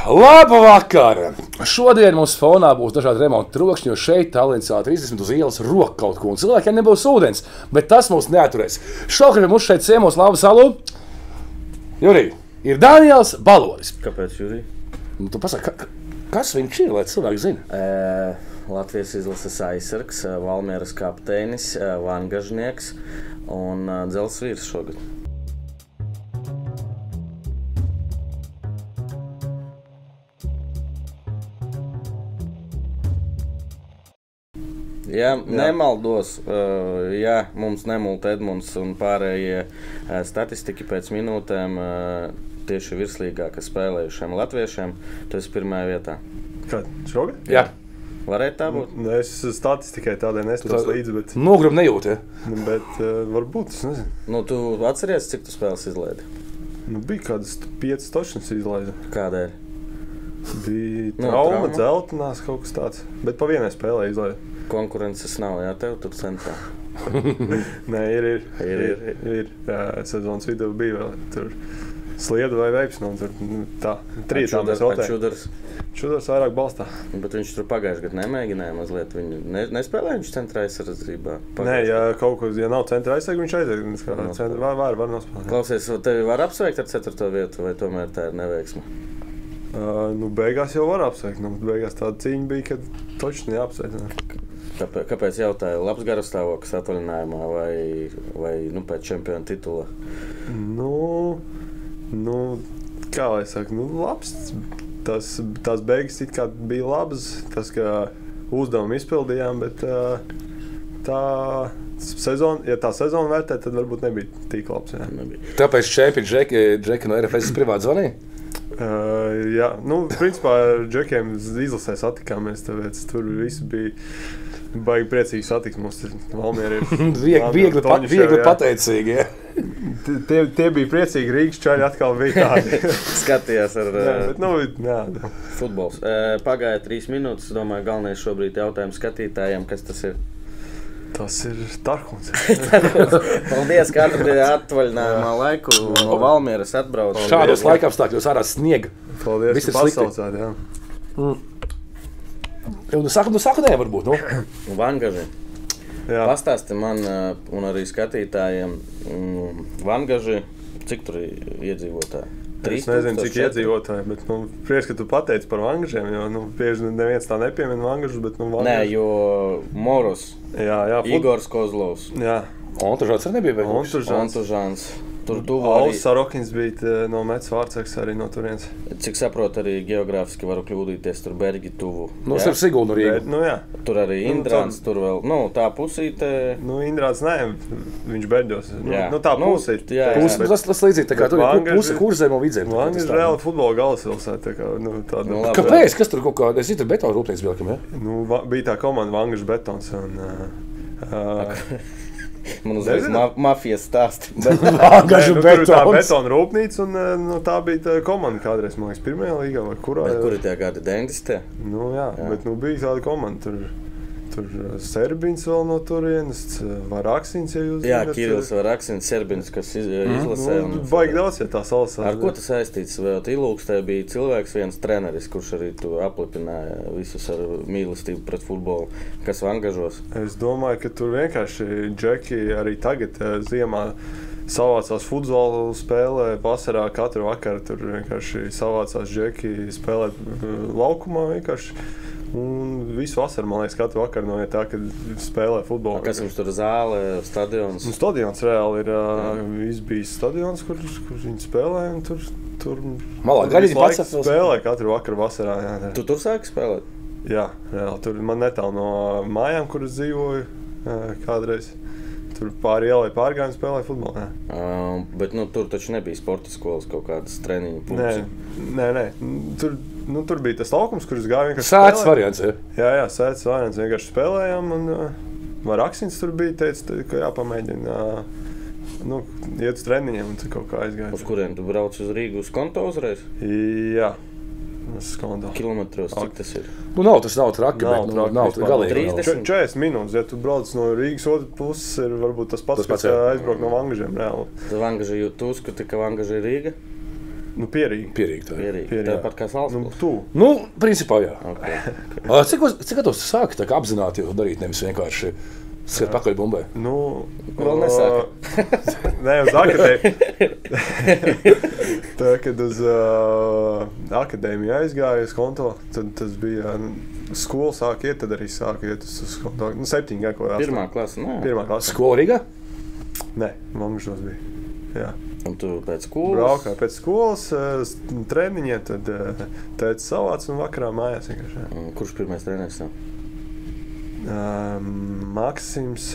Labu vakaru! Šodien mums fonā būs dažādi remonta trokšņi, jo šeit Tallinas 30 uz ielas rok kaut ko, un cilvēkiem nebūs ūdens, bet tas mūs neaturēs. Šokar mums šeit ciemos Labu salu. Jurij, ir Daniels Baloris. Kāpēc, Jurij? Tu pasaki, kas viņš ir, lai cilvēki zina? Latvijas izlases aizsargs, Valmieras kapteinis, vangažnieks un dzelzs vīrs šogad. Ja nemaldos, ja mums nemulta Edmunds un pārējie statistiki pēc minūtēm tieši virslīgā, kas spēlējušiem latviešiem, tu esi pirmajā vietā. Kad? Šogad? Jā. Varētu tā būt? Es statistikai tādai nestos līdzi, bet... Nogrumu nejūti, ja? Bet varbūt, es nezinu. Nu, tu atceries, cik tu spēles izlaidi? Nu, bija kādas 5 tošanas izlaida. Kādēļ? Bija trauma, dzeltenās kaut kas tāds. Bet pa vienai spēlē izlaida. Konkurences nav, jā, tev tur centrā? Nē, ir. Sezonas vidū bija vēl tur slieda vai veips, no tur tā. Trijā mēs Čudars? Čudars vairāk balstā. Bet viņš tur pagājuši gadu nemēģināja mazliet. Viņu nespēlēja viņš centrā aizsardzībā? Nē, ja nav centra aizsarga, viņš aiziet. Var nospēlēt. Klausies, tevi var apsveikt ar 4. vietu, vai tomēr tā ir neveiksme? Nu, beigās jau var apsveikt. Nu, beigās tāda cīņa bija, kad točni jāapsveikt. Kāpēc jautāju? Labs garastāvoklis atvaļinājumā vai pēc čempiona titula? Nu, kā lai saka, labs. Tās beigas it kā bija labas, tas, ka uzdevumu izpildījām, bet tā sezona vērtē, tad varbūt nebija tik labs. Jā. Tāpēc čempioni Džeki no RFS privāti zvanīja? Jā, principā ar Džekiem izlasē satikāmies, tāpēc tur visi bija baigi priecīgi satikt. Mums Valmiera ir viegli pateicīgi, ja? Tie bija priecīgi, Rīgas čaļi atkal bija tādi. Skatījās ar jā. Futbols. Pagāja 3 minūtes, domāju, galvenais šobrīd jautājums skatītājiem, kas tas ir? Tas ir Tarhuns. Paldies, ka atradījāt atvaļinājumā laiku no Valmieras atbrauc. Šādos laikapstākļos ārā sniega. Paldies, ka pasaucāt, jā. Nu saka, nē, varbūt, Vangaži. Pastāsti man un arī skatītājiem Vangaži, cik tur iedzīvotāji? Es nezinu, cik iedzīvotāji, bet prieks, ka tu pateici par vangažiem, jo bieži neviens tā nepiemina vangažus, bet vangaži. Nē, jo Moros, Igors Kozlovs. Jā. Ontužāns arī nebija vai? Ontužāns. Tur tuvu Aulis Sarokins bija no Mets Vārtseks arī no turienes. Cik saprotu, arī geogrāfiski varu kļūdīties, tur Bergi tuvu. Starp Siguldu Rīgu. Jā. Tur arī Indrāns, tur vēl, tā pusīte. Indrāns nē, viņš Berģos. Tā pusīte. Tas līdzīgi, tā kā tur ir puse Kurzem un Vidzem. Vangaži reāli futbola galvaspilsētā. Kāpēc? Kas tur kaut kā, es tur betonu rūpnieks bija, ja? Bija tā komanda Vangaži betons un... Man uzreiz mafijas stāsti. Vangažu Tur ir tā betons. betona rūpnīca un tā bija tā komanda kādreiz, man liekas, pirmajā līgā vai kurā. Kuri tie gadi 90? Jā, bet bija tāda komanda. Tur Serbins vēl no turienes, Varaksins, ja jūs zināt. Jā, Kirils Varaksins, Serbins, kas izlasē. Baigi daudz, ja tā salasās. Ar ko tas saistīts? Vēl Ilūkstē bija cilvēks, viens treneris, kurš arī tu aplipināja visus ar mīlestību pret futbolu. Kas Vangažos? Es domāju, ka tur vienkārši Džeki arī tagad ziemā savācās futbolu spēlē, vasarā katru vakaru tur vienkārši savācās Džeki spēlēt laukumā vienkārši. Un visu vasaru, man liekas, katru vakaru noiet tā, kad spēlē futbolu. Kas jums tur zāle, stadions? Stadions reāli ir izbijis stadions, kur viņi spēlē. Un tur Malā gaļiņi pats spēlē katru vakaru vasarā. Jā. Tu tur sāki spēlēt? Jā, reāli. Tur man netālu no mājām, kur es dzīvoju kādreiz. Tur pāri ielai pārgājumi spēlēja futbolu. Bet tur taču nebija sporta skolas kaut kādas treniņu punktus? Nē. Tur bija tas laukums, kurš gāja vienkārši spēlēt. Sēts variants, ja? Jā, sēts variants. Vienkārši spēlējām. Varaksins tur bija, teica, ka jāpamēģina iet uz treniņiem un kaut kā aizgāja. Uz kurien tu brauc uz Rīgu uz konto uzreiz? Jā. Kilometros, cik tas ir? Tas nav traki, bet nav galīgi. 40 minūtes, ja tu brauc no Rīgas otras puses, ir varbūt tas pats, kas aizbraukt no Vangažiem reāli. Tu Vangaži tu uzskati, ka Vangaži ir Rīga? Nu, Pierīgi. Pierīgi tā ir. Pierīgi. Tāpat kā Salzburgas. Nu, principā jā. Okay. Cik tu sāki tā kā apzināti to darīt, nevis vienkārši skat pakaļ bumbai? Nu, vēl nesāka. Nē, uz akadēmiju. Tā, kad uz akadēmiju aizgāju uz konto, tad tas bija skola sāk iet, tad arī sāk iet uz konto. Nu, 7 gadu. Pirmā klasa, nē. Pirmā klasa. Skola Rīgā? Nē, Momžos bija. Jā. Un tu pēc skolas? Braukāju pēc skolas, treniņiem, tad tētis savāc un vakarā mājās vienkārši. Kurš pirmais treneris tev? Maksims.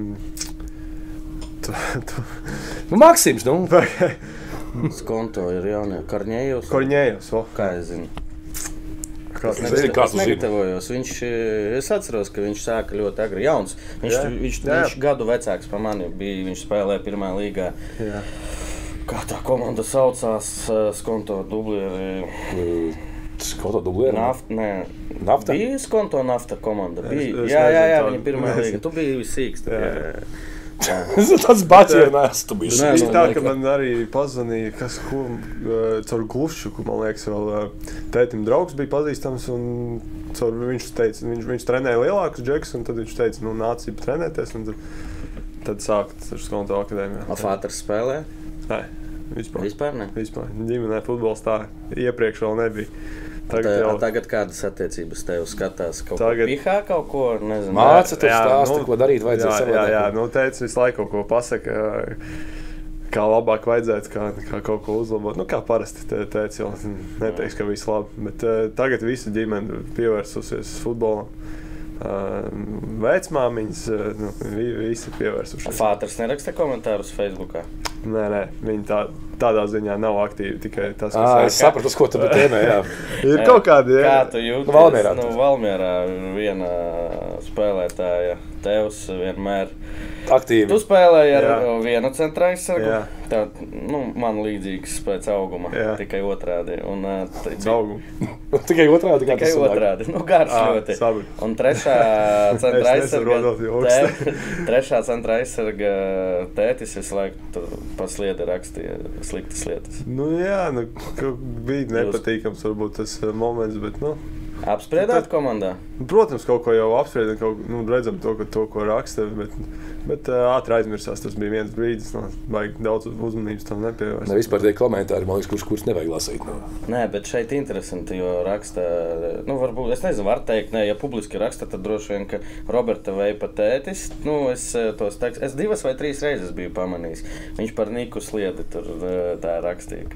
Nu, Maksims, nu. Skonto ir jaunie. Korņējos? Korņējos, o. Kā es zinu? Kāds Es negatavojos. Es atceros, ka viņš sāka ļoti agri jauns. Viņš gadu vecāks par mani bija. Viņš spēlēja pirmā līgā. Jā. Kā tā komanda saucās? Skonto dublieri. Skonto dublieri? Nafta? Bija Skonto Nafta komanda. Jā, viņa pirmā līga. Tu biji visīgs. Tas bacienās, tu biji šis. Tā, ka man arī pazvanīja, caur Gluščuku, man liekas, vēl tētim draugs bija pazīstams, un viņš teica, viņš trenēja lielākus džekus, un tad viņš teica, nu, nāc trenēties, un tad sākt ar Skonto akadēmijā. Fāters spēlē? Nē, vispār. Vispār ne? Vispār. Ģimenē futbols tā iepriekš vēl nebija. Tagad kādas attiecības tev skatās? Kaut ko pihā, kaut ko, nezinu. Māca tev stāsta, ko darīt vajadzēja savādāk. Jā, nu teica visu laiku kaut ko pasaka, kā labāk vajadzētu, kā kaut ko uzlabot. Nu, kā parasti teica, jau neteiks, ka viss labi. Bet tagad visa ģimene pievērsusies futbolam. Vecmāmiņas, visi pievērsušies. Fāters neraksta komentārus Facebookā? Nē, viņi tādā ziņā nav aktīvi, tikai tas, kas... Es sapratu, ko tu tēmē, jā. Ir kaut kādi, jā. Kā tu jūties? Valmierā viena spēlētāja, tevs vienmēr... Aktīvi. Tu spēlēji ar vienu centra aizsargu, man līdzīgs pēc auguma, tikai otrādi. Tikai otrādi? Tikai otrādi, garš ļoti. Un trešā centra aizsarga tētis visu laiku pa sliedi rakstīja sliktas lietas. Nu jā, bija nepatīkams varbūt tas moments, bet Apspriedāt komandā? Protams, kaut ko jau apspriedām, redzam to, ko raksta, bet ātri aizmirsās. Tas bija viens brīdis, vajag daudz uzmanības tam nepievērst. Ne vispār tie komentāri, man liekas, kurš nevajag lasīt. Nē, bet šeit interesanti, jo raksta, varbūt, es nezinu, var teikt, ja publiski raksta, tad droši vien, ka Roberta Veipa tētis, es tos tekstu, es 2 vai 3 reizes biju pamanījis. Viņš par Niku Sliedi tur tā rakstīja,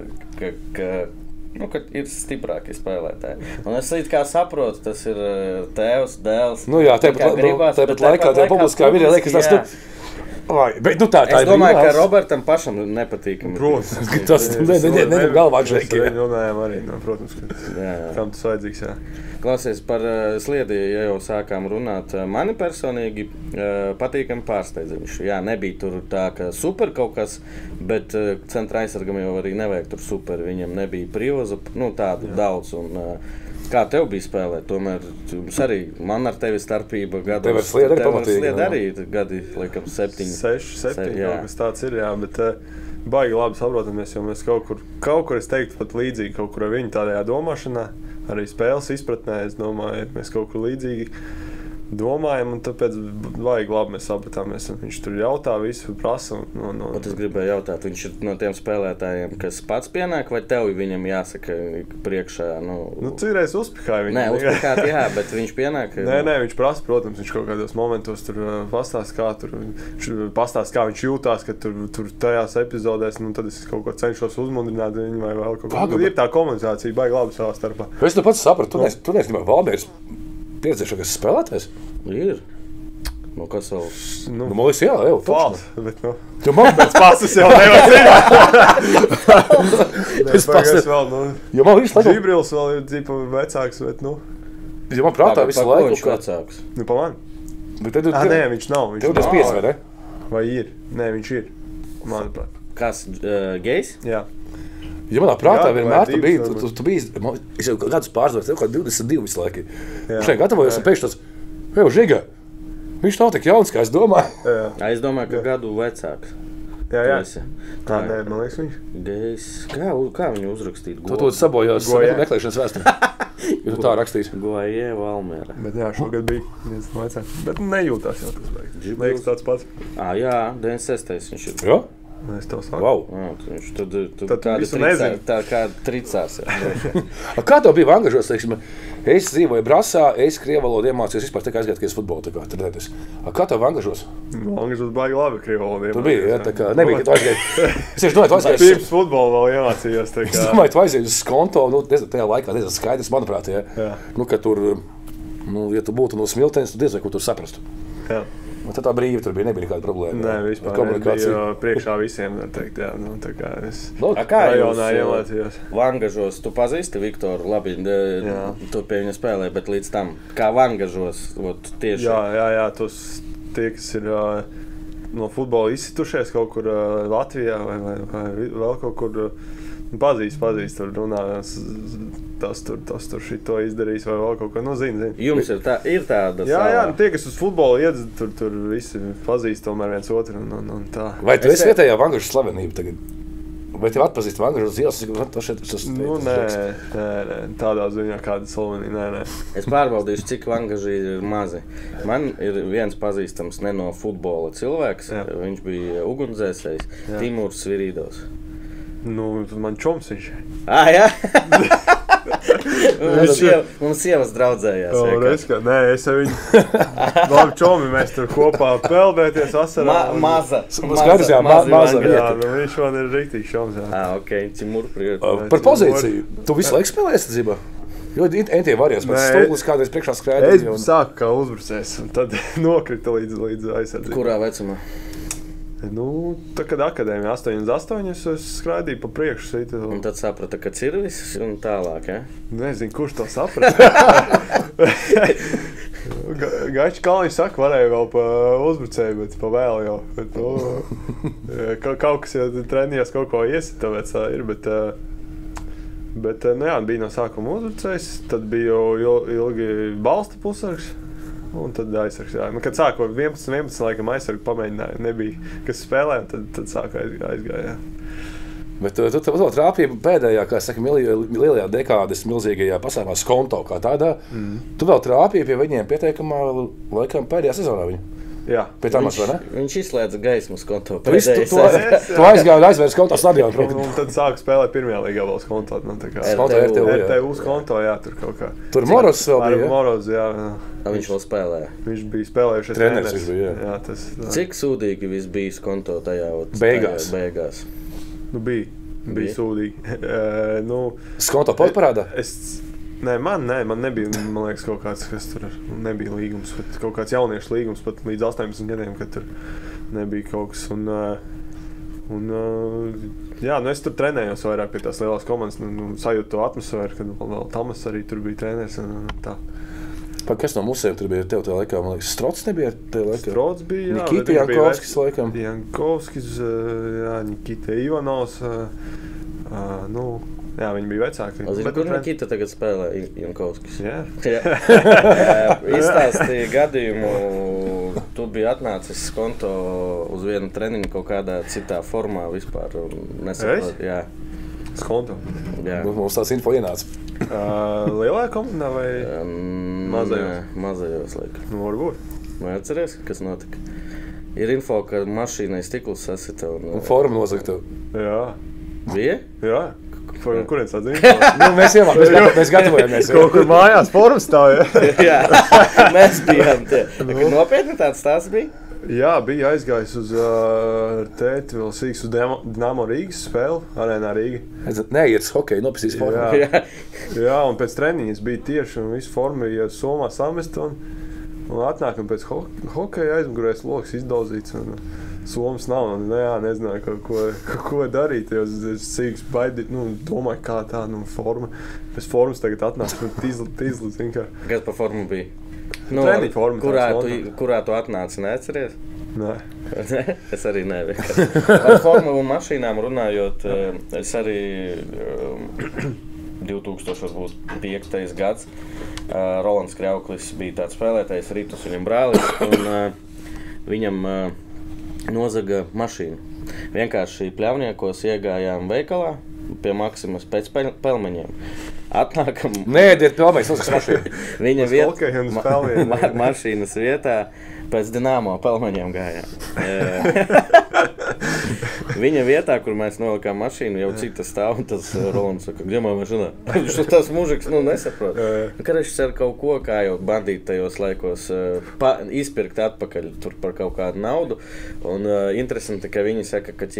ka ir stiprāki spēlētāji. Un es kā saprotu, tas ir tēvs, dēls. Nu jā, tāpat laikā tajā publiskā vidē liekas tas, bet tā es domāju, ka Robertam pašam nepatīkami. Protams. Tas nevar galvā žēki. Mēs runājām arī, protams, ka kam tas vajadzīgs, jā. Klausies, par Sliedi, ja jau sākām runāt, mani personīgi patīkami pārsteidza viņš. Jā, nebija tur tā, ka super kaut kas, bet centra aizsargam jau arī nevajag tur super. Viņam nebija prioza, tādu daudz. Un, kā tev bija spēlēt? Tomēr arī man ar tevi starpība gados. Tev ar Sliedi arī pamatīgi. Sliedi arī gadi, laikam, 7. 6, kaut kas tāds ir, jā, bet baigi labi saprotamies, jo mēs kaut kur es teiktu pat līdzīgi, kaut kur ar viņu tādajā domāšanā. Arī spēles izpratnē, es domāju, mēs kaut kur līdzīgi domājam, un tāpēc vajag labi mēs sapratāmies. Viņš tur jautā, visu prasa. Es gribēju jautāt, viņš ir no tiem spēlētājiem, kas pats pienāk, vai tev viņam jāsaka priekšā? Citreiz uzpihāja viņu. Nē, uzpihāt, jā, bet viņš pienāk. Nē, viņš prasa, protams, viņš kaut kādos momentos tur pastāsta, kā viņš jūtās, ka tur tajās epizodēs, tad es kaut ko cenšos uzmundrināt viņu vai vēl kaut ko. Ir tā komunikācija, baigi labi savā starpā. Es tu pats sapratu, tu neesi Valmieras pieredzējušākais spēlētājs? Ir. Kas vēl? Man liekas, jā, jau. Fals, bet Tu man pēc pasas jau nevajag. Es vēl, Jo man visu laiku... Žibrils vēl ir dzīpa vecāks, bet Jo man prātā visu laiku... Viņš vecāks? Pa man. Nē, viņš nav. Tev 25, vai ne? Vai ir? Nē, viņš ir. Manuprāt. Kas, gejs? Jā. Ja manā prātā vienmēr tu biji, es jau gadus pārstāvēju, tev kā 22 visu laiku. Šeit gatavojos un pēkšņi tāds, Žiga, viņš nav tik jauns, kā es domāju. Es domāju, ka gadu vecāks. Jā. Tā Nē, man liekas viņš. Gejs. Kā viņu uzrakstīt? Tu sabojās meklēšanas vēsturē. Ja tu tā rakstīsi. Goja Valmiera. Bet jā, šogad bija vajadzētu. Bet nejūtās jau tas beigas. Liekas tāds pats. Jā, 96. viņš ir. Jo? Es tev saku. Wow. Viņš Tad visu nezinu. Tā kā tricās. Kā tev bija angažos, teiksim, es dzīvoju Brasā, es krievu valodu iemācījos vispār tā kā aizgāt, ka es futbolu tā kā trenēties. Kā tev angažos? Angažos baigi labi krievu valodu. Tur bija, ja, tā kā nebija, ka tu aizgāji. Es tieši domāju, tu aizgāji. Pirms futbolu vēl iemācījos. Es domāju, tu aizgāji uz skonto, tajā laikā diezgan skaidrs, manuprāt, ja. Nu, ka tur, ja tu būtu no Smiltenes, tu diezgan, ko tur saprastu. Jā. Un tad tā brīvi tur bija, nebija nekāda problēma. Nē, vispār bija priekšā visiem, teikt, jā. Nu, tā kā es Kā rajonā iemācījos. Vangažos, tu pazīsti Viktoru, labi, tu pie viņa spēlē, bet līdz tam, kā Vangažos, tieši... Jā, tie, kas ir no futbola izsitušies kaut kur Latvijā vai vēl kaut kur, pazīst, tur runā, tas tur šito izdarīs vai vēl kaut ko, zini. Jums ir tāda Jā, tie, kas uz futbolu iedz, tur visi pazīst tomēr viens otru un tā. Vai tu esi vietējā Vangažas slavenība tagad? Vai tev atpazīst Vangažas uz ielas? Nē, tādā ziņā kāda slavenība, nē. Es pārbaudīšu, cik Vangaži ir mazi. Man ir viens pazīstams ne no futbola cilvēks, viņš bija ugunsdzēsējs, Timurs Svirīdovs. Nu, man čoms viņš. Jā? Mums sievas draudzējās. Nē, es ar viņu. Labi, čomi, mēs tur kopā peldēties asarā. Maza vieta. Jā, viņš man ir rīktīgi čoms. Ok, Timur priekš. Par pozīciju. Tu visu laiku spēlēji aizsardzībā? Jo entie varējās pēc stūglis kādreiz priekšā skrēdīt. Es sāku kā uzbrucējs un tad nokrita līdz aizsardzībai. Kurā vecumā? Nu, tā kad akadēmija 8 es skraidīju pa priekšu. Un tad saprata, ka cirvis un tālāk, ja? Nezinu, kurš to saprata. Gaičs Kalniņš saka, varēja vēl pa uzbrucēju, bet pa vēl jau. Kaut kas jau trenījās kaut ko iesit, tāpēc tā ir, bet bija no sākuma uzbrucējs, tad bija jau ilgi balsta pusargs. Un tad aizsargs, jā. Nu, kad sāku 11 laikam aizsargu pamēģināju, nebija, kas spēlē, tad sāku aizgāja, jā. Bet tu vēl trāpīji pēdējā, kā saka, lielajā dekādes milzīgajā pasākumā Skonto kā tādā. Tu vēl trāpīji pie viņiem pieteikamā laikam pēdējā sezonā viņu. Jā. Pēc tam, vai ne? Viņš izslēdza gaismas konto. Tu aizgāji aizvērs konto stadionu. Un tad sāku spēlēt pirmajā līgā vēl skonto. RTU skonto, jā, tur kaut kā. Tur Moros vēl bija, jā? Moros, jā. Viņš vēl spēlē. Viņš bija spēlējušies treneris. Jā, cik sūdīgi viss bija skonto tajā beigās? Nu, bija sūdīgi. Skonto pot parādā? Nē, man nebija, man liekas, kaut kāds, kas tur nebija līgums, kaut kāds jauniešu līgums pat līdz 18 gadiem, kad tur nebija kaut kas. Jā, es tur trenējos vairāk pie tās lielās komandas, sajūtu to atmosfēru, kad vēl Tamas arī tur bija treneris un tā. Kas no musēm tur bija tev tajā laikā? Man liekas, Strots nebija tajā laikā? Strots bija, jā. Nikita Jankovskis laikam. Jankovskis, jā, Nikita Ivanovs, jā, viņi bija vecāki. Kur Nikita tagad spēlē Jankovskis? Jā. Izstāstīja gadījumu, tu biji atnācis Skonto uz vienu treniņu kaut kādā citā formā vispār. Es? Jā. Skonto? Jā. Mums tās info ienāca. Lielā komandā vai mazajos? Mazajos, laikam. Nu, varbūt. Vai atceries, kas notika? Ir info, ka mašīnai stiklus sasita un forma nozagta. Jā. Bija? Jā. Kurienes tāds info? Mēs gatavojamies. Kaut kur mājās formas stāv, Jā, mēs bijām tie. Nopietni tāds tās bija? Jā, bija aizgājis uz tēti vēl sīks uz Dinamo Rīgas spēli, Arēnā Rīga. Neiets hokeju, nopisīs formu. Jā, un pēc treniņas bija tieši un visu formu bija somā samest un atnāk un pēc hokeja aizmugurēs loks izdauzīts un somas nav un nezināju, ko darīt, jo es sīks baidīt, domāju, kā tā, forma. Pēc formas tagad atnāk un tīzli, zin kā. Kas pa formu bija? Treniņa forma. Kurā tu atnāci, neatceries? Nē. Es arī ne. Par formu un mašīnām runājot, es arī 2005. gads. Rolands Kļauklis bija tāds spēlētājs, Ritus viņam brālis, un viņam nozaga mašīnu. Vienkārši pļavniekos iegājām veikalā pie Maksimas pēc pelmeņiem. Atnākam. Nē, pelmeņas nosaks mašīnu. Viņa mašīnas vietā pēc Dinamo pelmeņiem gājām. Viņa vietā, kur mēs nolikām mašīnu, jau cita stāv, un tas Rolands saka, где моя машина? Tas mužiks, nesaprot. Karešs ar kaut ko, kā jau bandīti tajos laikos, izpirkt atpakaļ tur par kaut kādu naudu. Un interesanti, ka viņi saka, ka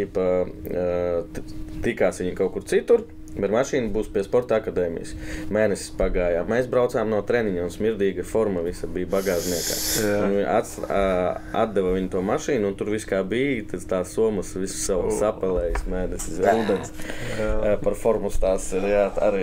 tikās viņi kaut kur citur, bet mašīna būs pie Sporta akadēmijas. Mēnesis pagājām. Mēs braucām no treniņa un smirdīga forma visa bija bagāžniekā. Atdeva viņu to mašīnu un tur viss kā bija, tās somas visu savu sapelējis mēnesis ūdens. Par formu tās ir arī.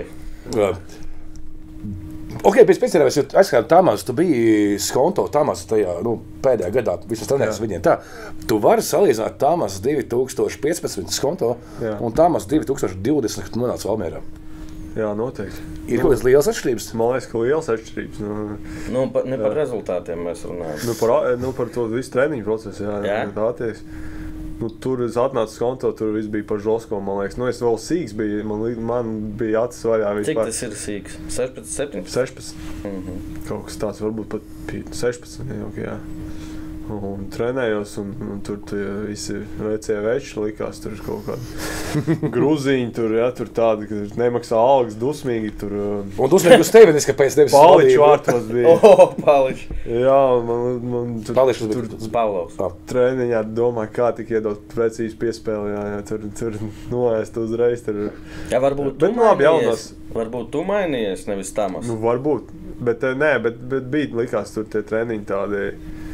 Ok, pēc pēcierēs, jo aizskatām Tāmās, tu biji Skonto Tāmās tajā, pēdējā gadā, visas trenēs viņiem tā. Tu vari salīdzināt Tāmās 2015 Skonto un Tāmās 2020, kad nonāca Valmierā. Jā, noteikti. Ir kaut kādas lielas atšķirības? Man liekas, ka lielas atšķirības. Ne par rezultātiem mēs runājam. Par to visu treniņu procesu, jā. Tur es atnācu Skonto, tur viss bija par žosko, man liekas. Es vēl sīks biju, man bija acis vaļā vispār. Cik tas ir sīks? 16, 17? 16. Kaut kas tāds, varbūt pat 16, jā. Un trenējos, un tur visi vecie veči likās, tur kaut kādi gruziņi, tur tādi, ka nemaksā algas, dusmīgi. Un dusmīgi uz tevi, ka pēc tevis Paliču vārtos bija. Paliču. Jā, man tur Pavlovs. Treniņā domāju, kā tik iedot precīzi piespēli, tur noēst uzreiz. Jā, varbūt tu mainījies. Varbūt tu mainījies, nevis Tamas. Varbūt, bet bija likās tur tie treniņi tādi.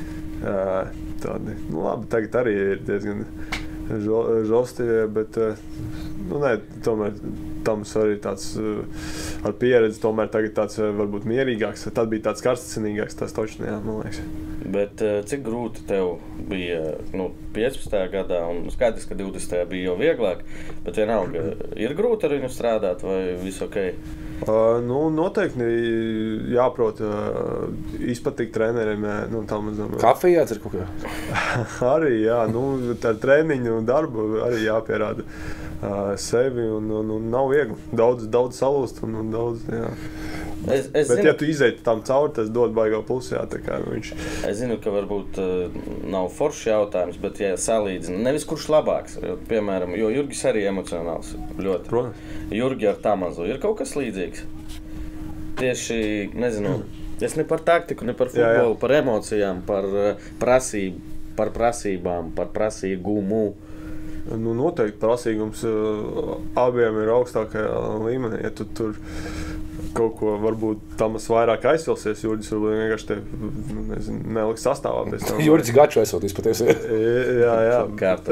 Labi, tagad arī ir diezgan žostie, bet tomēr Tams arī tāds ar pieredzi, tomēr tagad tāds varbūt mierīgāks, tad bija tāds karstasinīgāks, tas točni, jā, man liekas. Bet cik grūti tev bija 15. gadā, un skaidrs, ka 20. bija jau vieglāk, bet vienalga, ir grūti ar viņu strādāt vai viss ok? Noteikti jāprot izpatikt treneriem. Kafijā ir kaut kā? Arī, jā. Ar treniņu un darbu arī jāpierāda sevi un nav viegli. Daudz salūst un daudz, jā. Bet, ja tu izēji tam cauri, tas dod baigā plusu, jā, tā kā viņš... Es zinu, ka varbūt nav foršs jautājums, bet ja salīdzina, nevis kurš labāks, piemēram, jo Jurgis arī emocionāls ļoti. Protams. Jurgi ar Tamazu ir kaut kas līdzīgs? Tieši, nezinu, es ne par taktiku, ne par futbolu, par emocijām, par prasībām, par prasīgumu. Noteikti prasīgums abiem ir augstākajā līmenī, ja tu tur... Kaut ko varbūt Tamas vairāk aizsilsies, Jurģis varbūt vienkārši te neliks sastāvā pēc tam. Jurģis gaču aizsiltīs patiesi. Jā,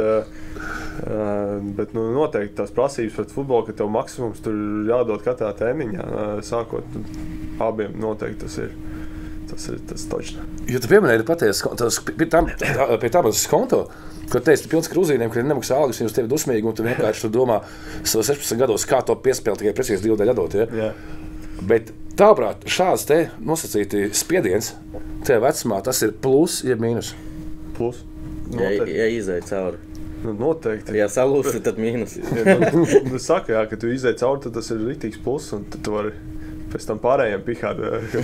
bet noteikti tās prasības pret futbolu, ka tev maksimums tur jādod katrā treniņā, sākot abiem noteikti tas ir točni. Jo tu pieminēji patiesi, pie Tamas Skonto, kad teici, tu pilns krūzīniem, kuriem nemaksā algas, viņi uz tevi dusmīgi, un tu vienkārši domā savos 16 gados, kā to piespēli tikai precīzi 2 daļu atdot, ja? Bet tāprāt, šāds te nosacīti spiediens tev vecumā, tas ir plus, ja mīnus? Plus. Ja izēj cauri. Noteikti. Ja salūsti, tad mīnus. Saka, jā, ka tu izēj cauri, tad tas ir rītīgs plus, un tad tu vari pēc tam pārējiem pihāt.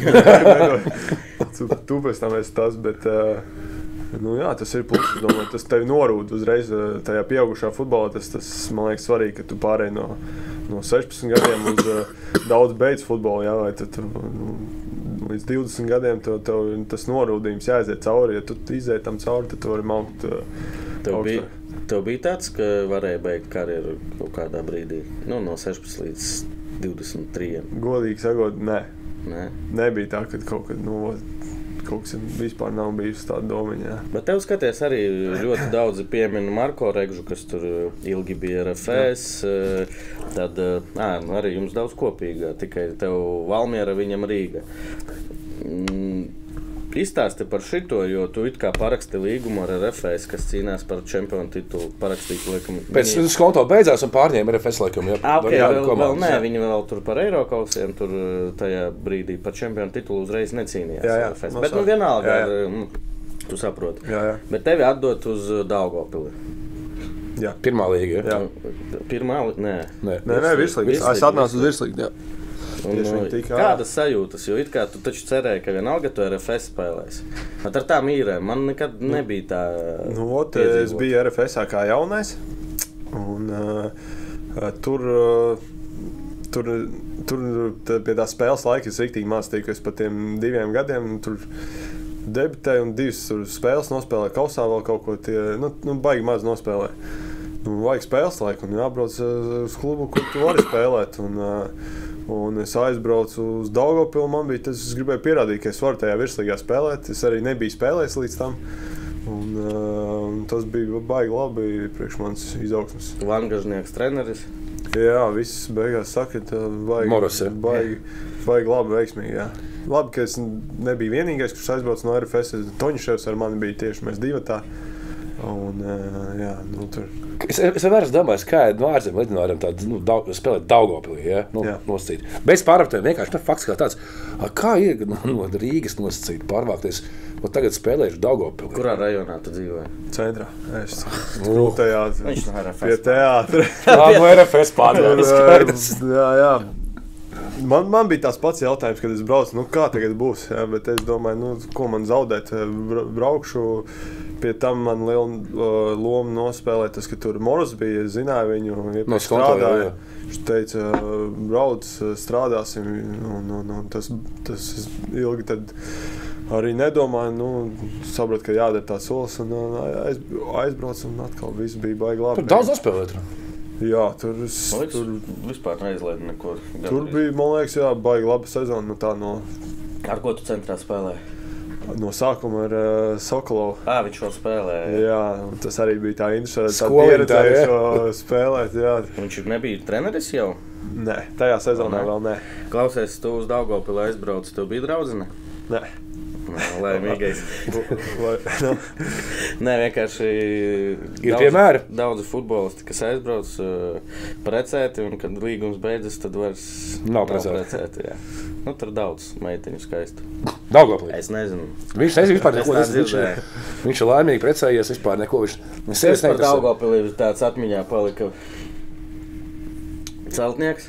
Tu pēc tam esi tas, bet... jā, tas ir plus. Domāju, tas tevi norūd uzreiz tajā pieaugušā futbolā. Tas, man liekas, svarīgi, ka tu pārēj no 16 gadiem uz daudz beidz futbolu. Jā, vai tad līdz 20 gadiem tev tas norūdījums jāaiziet cauri. Ja tu izēji tam cauri, tad tu vari maukt Tev bija tāds, ka varēja beigt karjeru kaut kādā brīdī? No 16 līdz 23. Godīgi sakot, nē. Nē? Nebija tā, ka kaut kad... Kaut kas vispār nav bijusi tāda domiņā. Bet tev skaties arī ļoti daudzi piemina Marko Regžu, kas tur ilgi bija RFS. Tad arī jums daudz kopīgā, tikai tev Valmiera, viņam Rīga. Izstāsti par šito, jo tu it kā paraksti līgumu ar RFS, kas cīnās par čempionu titulu. Parakstītu, laikam... Pēc Skonto beidzās un pārņēma RFS, laikam. Vēl nē, viņi vēl tur par Eirokausiem, tur tajā brīdī par čempionu titulu uzreiz necīnījās. Jā, bet vienalga, tu saproti. Jā. Bet tevi atdot uz Daugavpili. Jā. Pirmā līga. Jā. Nē, virslīga. Es atnācu uz virslīgu. Kādas sajūtas? Jo it kā tu taču cerēji, ka vienalga tu RFS spēlēs. Bet ar tām īrēm man nekad nebija tā. Es biju RFS-ā kā jaunais. Un tur pie tā spēles laika es riktīgi mācīju, ka es pat tiem 2 gadiem tur debitēju un 2 spēles nospēlēju kausā vēl kaut ko baigi maz nospēlēju. Vajag spēles laiku un jābrauc uz klubu, kur tu vari spēlēt. Un es aizbraucu uz Daugopilu, es gribēju pierādīt, ka es varu tajā virslīgā spēlēt. Es arī nebiju spēlējis līdz tam. Un tas bija baigi labi priekš manas izaugsmes. Vangažnieks treneris. Jā, viss beigās saka, ka baigi labi, veiksmīgi. Jā. Labi, ka es nebiju vienīgais, kurš aizbrauc no RFS. Toņševs ar mani bija tieši mēs 2. Un, jā, tur. Es vairāk domāju, kā no ārzemēm lidinājumiem tādu spēlēt Daugavpilī, ja? Nosacīt. Bez pārvāktiem vienkārši fakts kā tāds, kā ir no Rīgas nosacīt pārvākties, un tagad spēlējuši Daugavpilī. Kurā rajonā tu dzīvoji? Centrā. Es grūtajā pie teātra. No RFS pārvākties. Jā. Man bija tās pats jautājums, kad es braucu, kā tagad būs, jā, bet es domāju, ko man zaudēt, braukšu, pie tam man liela loma nospēlē tas, ka tur Moros bija, es zināju viņu, iepriekš strādāja, viņš teica, brauc, strādāsim, un tas ilgi tad arī nedomāju, sapratu, ka jādara tā solis, un aizbraucu, un atkal viss bija baigi labi. Tur daudz nospēlēt? Jā, tur vispār neizlaida neko. Tur bija, man liekas, baigi laba sezona. Ar ko tu centrā spēlēji? No sākuma ar Sokolovu. Viņš vēl spēlēja. Jā, tas arī bija tā interesanti. Tā pieredzējušo spēlēt, jā. Viņš nebija treneris jau? Nē, tajā sezonā vēl nē. Klausies, tu uz Daugavpilu aizbrauc, tev bija draudzene? Nē. Laimīgais. Nē, vienkārši daudzi futbolisti, kas aizbrauc precēti, un kad līgums beidzas, tad vairs nav precēti. Tur daudz meiteņu skaistu. Daugavpilī? Es nezinu. Viņš nezinu vispār neko. Viņš ir laimīgi precējies vispār neko. Es par Daugavpilī tāds atmiņā palika celtnieks.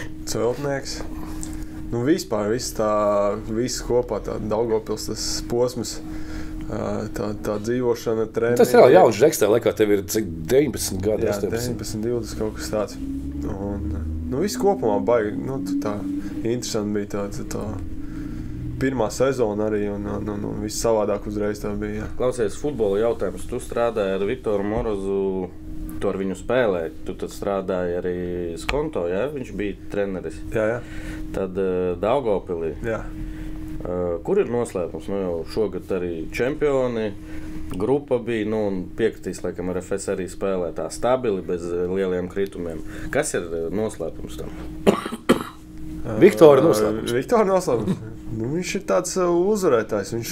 Vispār, viss kopā, tā Daugavpils, tas posms, tā dzīvošana, treniņi. Tas ir jauns žeks, tā laikā tev ir cik 19 gadi? Jā, 19, 20 kaut kas tāds. Un viss kopumā baigi, tā interesanti bija tā pirmā sezona arī, un viss savādāk uzreiz tā bija. Jā. Klausies, futbola jautājums. Tu strādāji ar Viktoru Morozu, tu ar viņu spēlēji. Tu tad strādāji arī Skonto, ja? Viņš bija treneris. Jā. Tad Daugavpilī. Jā. Kur ir noslēpums? Jau šogad arī čempioni, grupa bija, un piekritīs, laikam, RFS arī spēlē tā stabili, bez lieliem kritumiem. Kas ir noslēpums tam? Viktora noslēpums. Viktora noslēpums. Viņš ir tāds uzvarētājs. Viņš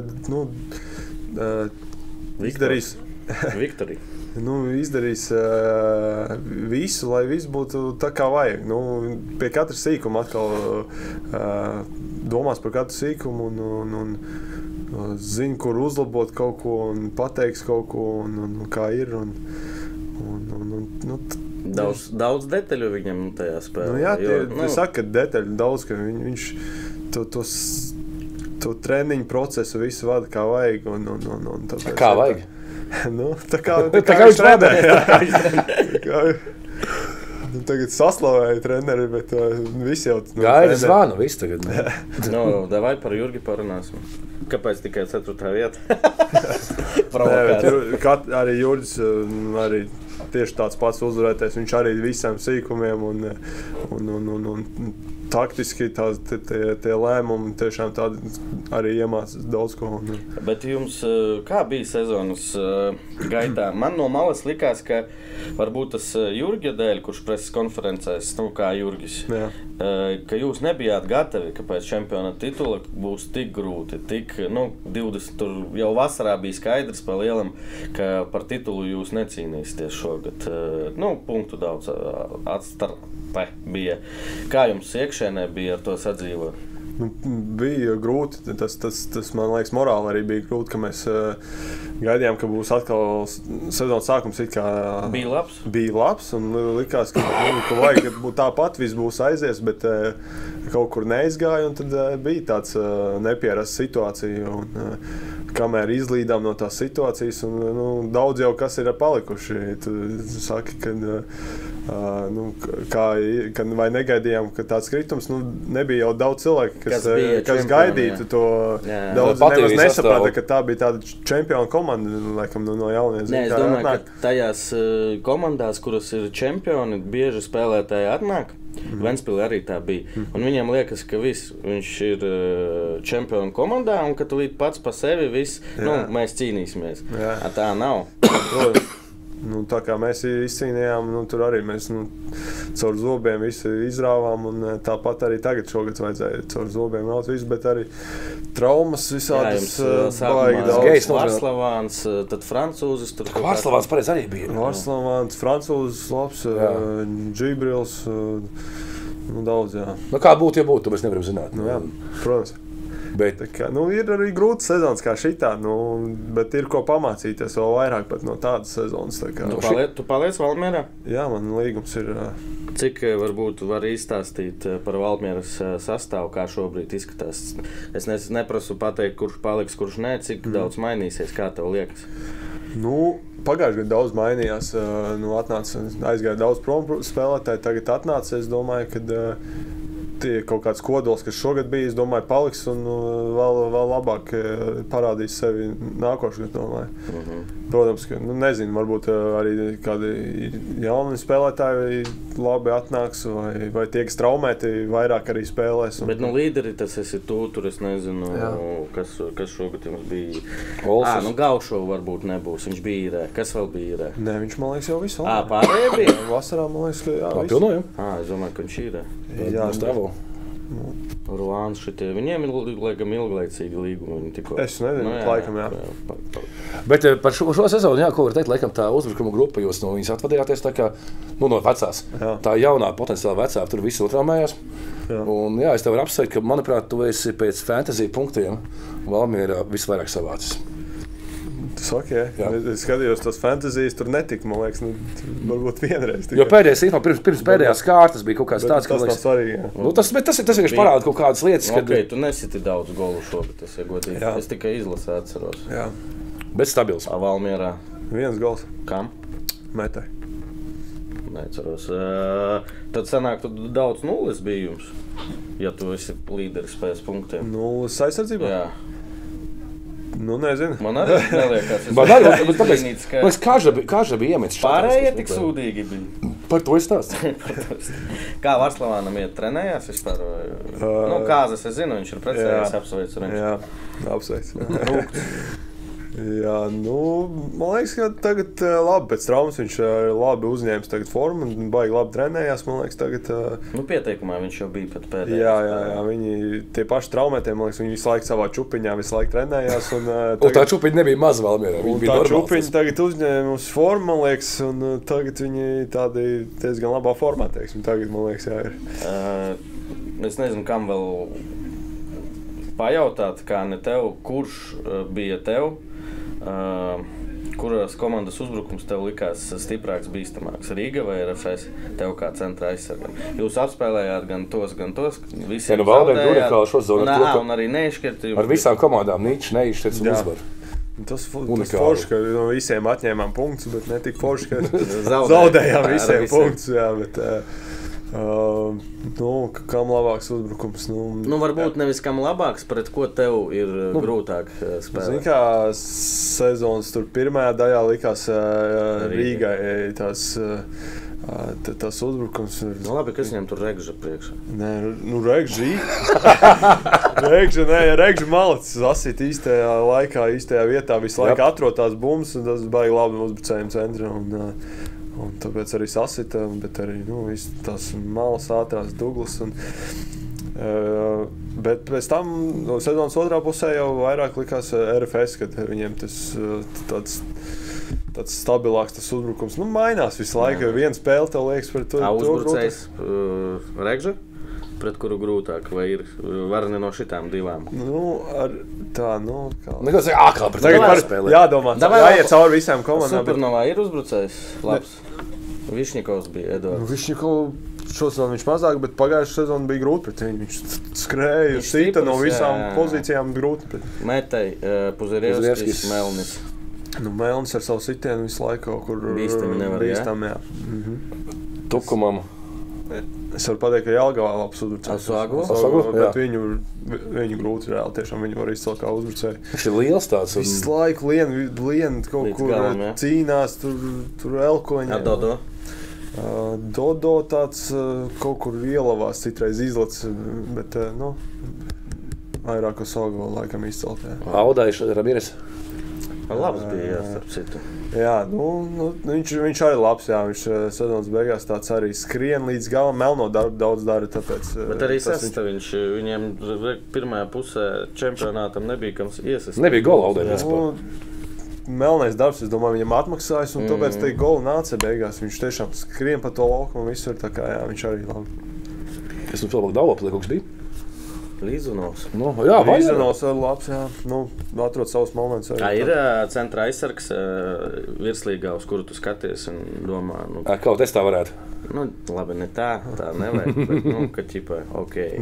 izdarīs... Viktorija. Izdarīs visu, lai viss būtu tā kā vajag. Pie katra sīkuma atkal domās par katru sīkumu un zina, kur uzlabot kaut ko un pateiks kaut ko un kā ir. Daudz detaļu viņam tajā spēlē. Jā, saka, ka detaļu daudz, ka viņš to treniņu procesu visu vada kā vajag. Kā vajag? Tā kā viņš trenēja. Tagad saslavēja treneri, bet visi jau... Gaida zvanu, viss tagad. Davai par Jurgi parunāsim. Kāpēc tikai 4. vieta? Arī Jurgis arī tieši tāds pats uzvarētais. Viņš arī visiem sīkumiem un taktiski tie lēmumi tiešām tādi arī iemācās daudz ko. Bet jums kā bija sezonas gaitā? Man no malas likās, ka varbūt tas Jurgija dēļ, kurš preses konferencēs, kā Jurgis, ka jūs nebijāt gatavi, ka pēc čempionata titula būs tik grūti, 20, tur jau vasarā bija skaidrs pa lielam, ka par titulu jūs necīnīsieties šogad. Punktu daudz atstarpē bija. Kā jums iekšēnē bija ar to sadzīvot? bija grūti. Tas man liekas, morāli arī bija grūti, ka mēs gaidījām, ka būs atkal sezonas sākums. Bija labs un likās, ka vajag, ka tāpat viss būs aizies, bet kaut kur neizgāja. Un tad bija tāds nepierasts situācija. Un, kamēr izlīdām no tās situācijas, un daudz jau kas ir palikuši. Tu saki, kad vai negaidījām, ka tāds kritums, nebija jau daudz cilvēku, kas gaidītu to. Daudz nemaz nesaprata, ka tā bija tāda čempionu komanda, laikam, no jaunies. Nē, es domāju, ka tajās komandās, kuras ir čempioni, bieži spēlētāji atnāk. Ventspilī arī tā bija. Un viņiem liekas, ka viņš ir čempionu komandā un ka tu pats pa sevi mēs cīnīsimies. Tā nav. Tā kā mēs izcīnījām, tur arī mēs caur zobiem visu izrāvām. Tāpat arī tagad šogad vajadzēja caur zobiem raut visu, bet arī traumas visādas baigi daudz. Varslavāns, tad francūzis. Varslavāns pareiz arī bija. Varslavāns, francūzis, labs, Džibrils, daudz, jā. Kā būtu, ja būtu, mēs nevaram zināt. Jā, protams. Bet, ir arī grūti sezonas kā šitā, bet ir ko pamācīties vēl vairāk pat no tādas sezonas. Tu paliec Valmierā? Jā, man līgums ir. Cik varbūt var izstāstīt par Valmieras sastāvu, kā šobrīd izskatās? Es neprasu pateikt, kurš paliks, kurš nē, cik daudz mainīsies, kā tev liekas? Pagājušajā gadā daudz mainījās, aizgāja daudz prom spēlētāji, tagad atnāca, es domāju, ka tie kaut kāds kodols, kas šogad bija, es domāju, paliks un vēl labāk parādīs sevi nākošajā, domāju. Protams, ka, nezinu, varbūt arī kādi jauni spēlētāji labi atnāks, vai tie, kas traumēti, vairāk arī spēlēs. Bet līderi tas esi tu, tur es nezinu, kas šogad jums bija. Gaušo varbūt nebūs, viņš bija īrē. Kas vēl bija īrē? Nē, viņš, man liekas, jau visu. Pārējie bija? Vasarā, man liekas, ka jā, visu. Pilnojam? Es domāju, ka viņš īrē. Jā, stāvo. Ruāns šitie, viņiem ir laikam ilglaicīgi līgumi. Es nezinu, laikam jā. Bet par šo sezonu, ko var teikt, laikam tā uzbrukuma grupa, jūs viņas atvadījāties tā kā, no vecās. Jā. Tā jaunā potenciāli vecā, tur visi otrāmējās. Un es tev varu apsveikt, ka, manuprāt, tu esi pēc fantasy punktiem Valmierā visvairāk savācis. Tu saki, jā. Es skatījos tos fantazijas, tur netika, man liekas, varbūt vienreiz. Jo pēdējais pirms pēdējās kārtas bija kaut kāds tāds, ka tas nav svarīgi, jā. Tas vienkārši parāda kaut kādas lietas, kad... Tu nesiti daudz golu šogad, tas ir godīgi. Jā. Es tikai izlasē atceros. Jā. Bet stabils. Valmierā. 1 gols. Kam? Metai. Neceros. Tad sanāk, tu daudz nulles bija jums, ja tu esi līderis pēc punktiem. Nulles aizsardzībā? Jā. Nezinu. Man arī neliekas. Tāpēc kāža bija iemetis. Pārējie tik sūdīgi bija. Par to es stāstu. Kā Varslavānam trenējās vispār? Kāzas, es zinu, viņš ir precējies, apsveicu. Jā, apsveicu. Jā, man liekas, ka tagad labi pēc traumas viņš labi uzņēmis tagad formu un baigi labi trenējās, man liekas, tagad... Pieteikumā viņš jau bija pat pēdējais. Jā, viņi tie paši traumētie, man liekas, viņi visu laiku savā čupiņā visu laiku trenējās. Un tā čupiņa nebija maz Valmierā. Un tā čupiņa tagad uzņēmus formu, man liekas, un tagad viņi tādi diezgan labā formā, teiksim, tagad, man liekas, jā ir. Es nezinu, kam vēl pajautāt, kā ne tev, kurš bija tev, kuras komandas uzbrukums tev likās stiprāks, bīstamāks? Rīga vai RFS? Tev kā centra aizsargam. Jūs apspēlējāt gan tos, visiem zaudējāt. Un arī neizšķirti. Ar visām komandām neizšķirts un uzvar. Tas forši, ka no visiem atņēmām punktus, bet ne tik forši, ka zaudējām visiem punktus. Jā, bet, kam labāks uzbrukums? Varbūt nevis kam labāks, pret ko tev ir grūtāk spēlēt. Zini, kā sezonas tur pirmajā daļā likās Rīgai tas uzbrukums. Labi, kas viņam tur Regža priekšā? Nē, Regža malacis asit īstajā laikā, īstajā vietā, visu laiku atrotās bumbas, un tas baigi labi uzbrucējiem centra. Un tāpēc arī sasita, bet arī tās malas ātrās Douglas. Bet pēc tam sezonas otrā pusē jau vairāk likās RFS, kad viņiem tas tāds stabilāks tas uzbrukums. Mainās visu laiku, jo viena spēle tev liekas par to. Uzbrucējs Regža? Pret kuru grūtāk, vai ir varne no šitām divām? Nekas ākā pret Tagad pārspēlē. jādomā, jāiet cauri visām komandām. Supernovā ir uzbrucējs? Labs. Višņikovs bija, Eduards. Višņikovs šosezon viņš mazāk, bet pagājušā sezona bija grūti pret viņu. Viņš skrēja, sita no visām pozīcijām grūti pret. Metei, Puzerievskis, Melnis. Melnis ar savu sitienu visu laiku kaut kur Bīstami nevar, jā. Tukumam. Es varu pateikt, ka Jelgavā labs uzbrucējs. Asagu? Bet viņu grūti reāli tiešām viņi var izcelt kā uzbrucēji. Viņš ir liels tāds. Visu laiku lien kaut Līdz kur galam, jā. cīnās, tur elkoņi. Dodo. Dodo tāds kaut kur ielavās citreiz izlats, bet, vairāk Asagu laikam izcelt, jā. Audaiš, Ramires. Labs bija, jā, starp citu. Jā, viņš arī labs, jā, viņš sezonas beigās tāds arī skrien līdz galam, melno darbu daudz dara, tāpēc... Bet arī sestaviņš, viņiem pirmajā pusē čempionātam nebija, kam iesist. Nebija gola Audai vispār. Melnais darbs, es domāju, viņam atmaksājas, un tāpēc te goli nāca beigās. Viņš tiešām skrien pa to laukumu un visur, tā kā, jā, viņš arī labi. Es nu vēl daudz kaut kas bija. Līzunovs. Jā, Līzunovs arī labs, jā. Atrod savus momentus. Ir centra aizsargs virslīgā, uz kuru tu skaties un domā, Kaut es tā varētu. Labi, ne tā nevajag, bet, ka ķipa, okei.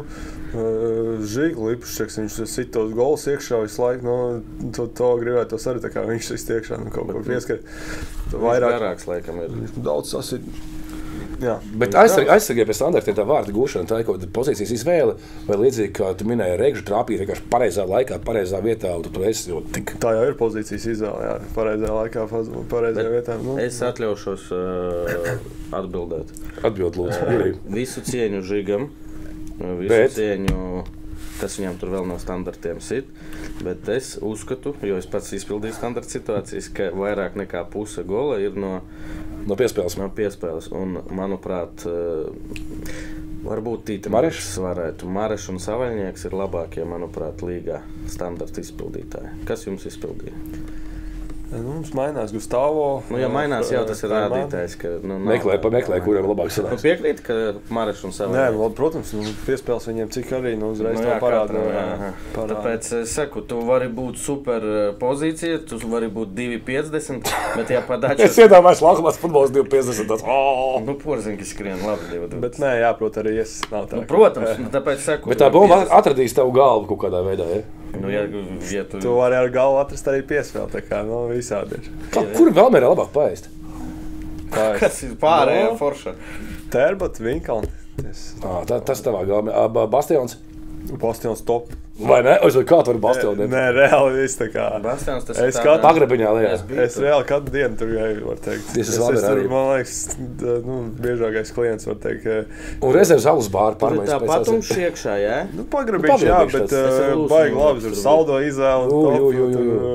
Žīga Lipušķeks, viņš sit tos golus iekšā visu laiku, to gribētos arī tā kā viņš sit iekšā, kaut ko pieskar. Vairāk garāks, laikam, ir. Daudz sasit. Jā. Bet aizsargāja pēc standartiem tā vārda gūšana, tā ir kaut kāda pozīcijas izvēle, vai līdzīgi, kā tu minēji, Regžu trāpīja vienkārši pareizā laikā, pareizā vietā, un tu esi jau tik... Tā jau ir pozīcijas izvēle, jā, pareizā laikā, pareizā vietā. Es atļaušos atbildēt. Atbild, lūdzu, Visu cieņu Žigam, visu cieņu, kas viņam tur vēl no standartiem sit, bet es uzskatu, jo es pats izpildīju standarta situācijas, ka vairāk nekā puse gola ir No piespēles. No piespēles. Un, manuprāt, varbūt Marešs varētu. Marešs un Savaļnieks ir labākie, manuprāt, līgā standarta izpildītāji. Kas jums izpildīja? Mums mainās Gustavo. Ja mainās jau, tas ir rādītājs, ka... Meklē, kuriem labāk sanāks. Piekrīt, ka Marešs un Savaļnieks? Nē, protams, piespēles viņiem cik arī uzreiz tā parāda. Tāpēc es saku, tu vari būt super pozīcija, tu vari būt 2,50, bet ja padāčos... Es iedomājos laukumās futbols 2,50, tāds... Porziņki skrien, labi, 2,20. Bet nē, jāprot arī nav tā. Protams, tāpēc saku... Bet tā bomba atradīs tavu galvu kaut kādā veidā, ja? Ja tu vari ar galvu atrast arī piespēli, tā kā, visādi ir. Kur Valmierā labāk paēst? Kas ir pārējā forša? Terbat, Vinkalni. Tas tavā galvā. Bastions? Bastions top. Vai ne? Kā tu vari Bastionu? Nē, reāli viss tā kā. Bastions tas ir tā. Pagrabiņā, jā. Es reāli katru dienu tur gāju, var teikt. Es tur, man liekas, biežākais klients, var teikt. Un reizēm Zalus bāru pārmaiņas. Tā patumš iekšā, jā? Pagrabiņš, jā, bet baigi labi, tur saldo izvēle.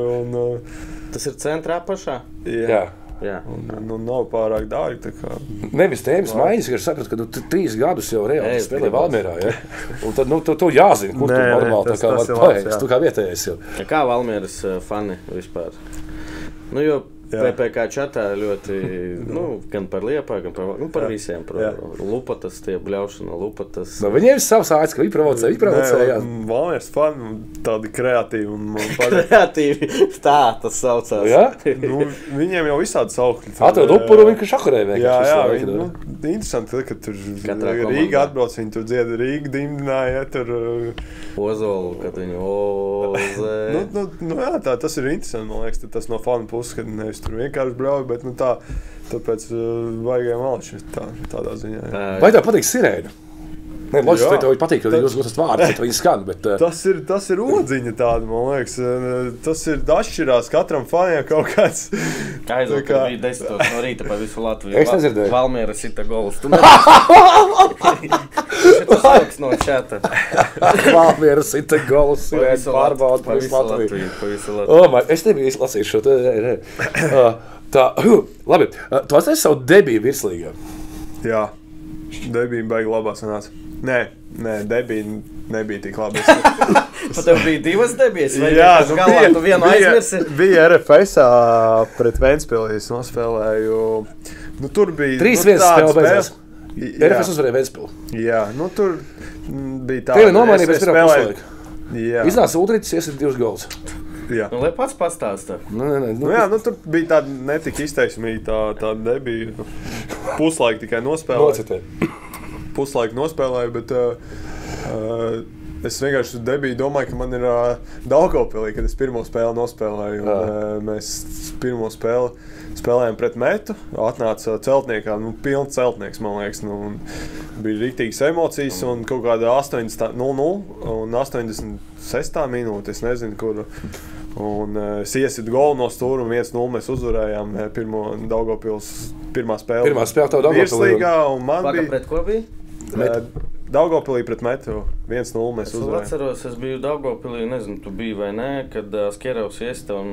Tas ir centrā pašā? Jā. Nav pārāk dārgi. Nevis tēmas maiņas, ka es sapratu, ka tu 3 gadus jau reāli spēlē Valmierā. Ja? Un tad tu jāzina, kur tu normāli tā kā var paēst. Tu kā vietējais jau. Kā Valmieras fani vispār? Jo PPK čatā ļoti, gan par Liepāju, gan par visiem. Lupatas, tie bļaušana, lupatas. Viņiem ir savs ācis, ka viņi provocē. Valmieras fani tādi kreatīvi. Kreatīvi, tā tas saucās. Ja? Viņiem jau visādi saukļi. Atrod upuru un viņš šakurē vienkārši. Jā, interesanti, ka tur Rīga atbrauc, viņi tur dzied Rīga dimdināja, tur... Ozolu, kad viņi ozē. Tas ir interesanti, man liekas, tas no fanu puses, kad nevis tur vienkārši brauju, bet tāpēc vajagajām malači tādā ziņā. Jā. Vai tev patīk sirēna? Nē, loģiski, tev patīk, ka jūs gūstat vārdu, ka viņi skan, bet... Tas ir odziņa tāda, man liekas. Tas ir atšķirās katram faniem kaut kāds... Aizvāk, ka bija 10 no rīta pa visu Latviju. Es nezirdēju. Valmiera sita golus. Tu nevies. Šitas lauks no čata. Valmiera sita golus. Pārbauda pa visu Latviju. Es nebiju izlasīju šo. Tā, labi. Tu atceries savu debiju virslīgā? Jā. Debija baigi labā sanāca. Nē, debija nebija tik labi. Pat tev bija 2 debijas? Jā, tu vienu aizmirsi? Bija RFS-ā pret Ventspili, es nospēlēju. Tur bija... 3-1 spēle beidzās. RFS uzvarēja Ventspili. Jā, tur bija tā, Tev nomainīja pēc pirmā puslaika. Jā. Iznāca Udrichs, iesit 2 gols. Jā. Nu, lai pats pastāsta. Tur bija tāda netika izteiksmīga, tā debija. Puslaika tikai nospēlēja. Puslaika nospēlēja, bet es vienkārši debiju domāju, ka man ir Daugavpilī, kad es pirmo spēli nospēlēju. Mēs pirmo spēli spēlējām pret Metu, atnāca celtniekā, pilns celtnieks, man liekas. Bija riktīgas emocijas un kaut kāda 0-0 un 86. minūte, es nezinu, kur. Un es iesitu golu no stūra un 1-0 mēs uzvarējām pirmo Daugavpils pirmā spēle. Pirmā spēle tev Daugavpilī. Virslīgā un man Paga bija... pret ko bija? Daugavpilī pret Metu 1-0 mēs uzvarējām. Es atceros, es biju Daugavpilī, nezinu, tu biji vai nē, kad Skierevs iesta un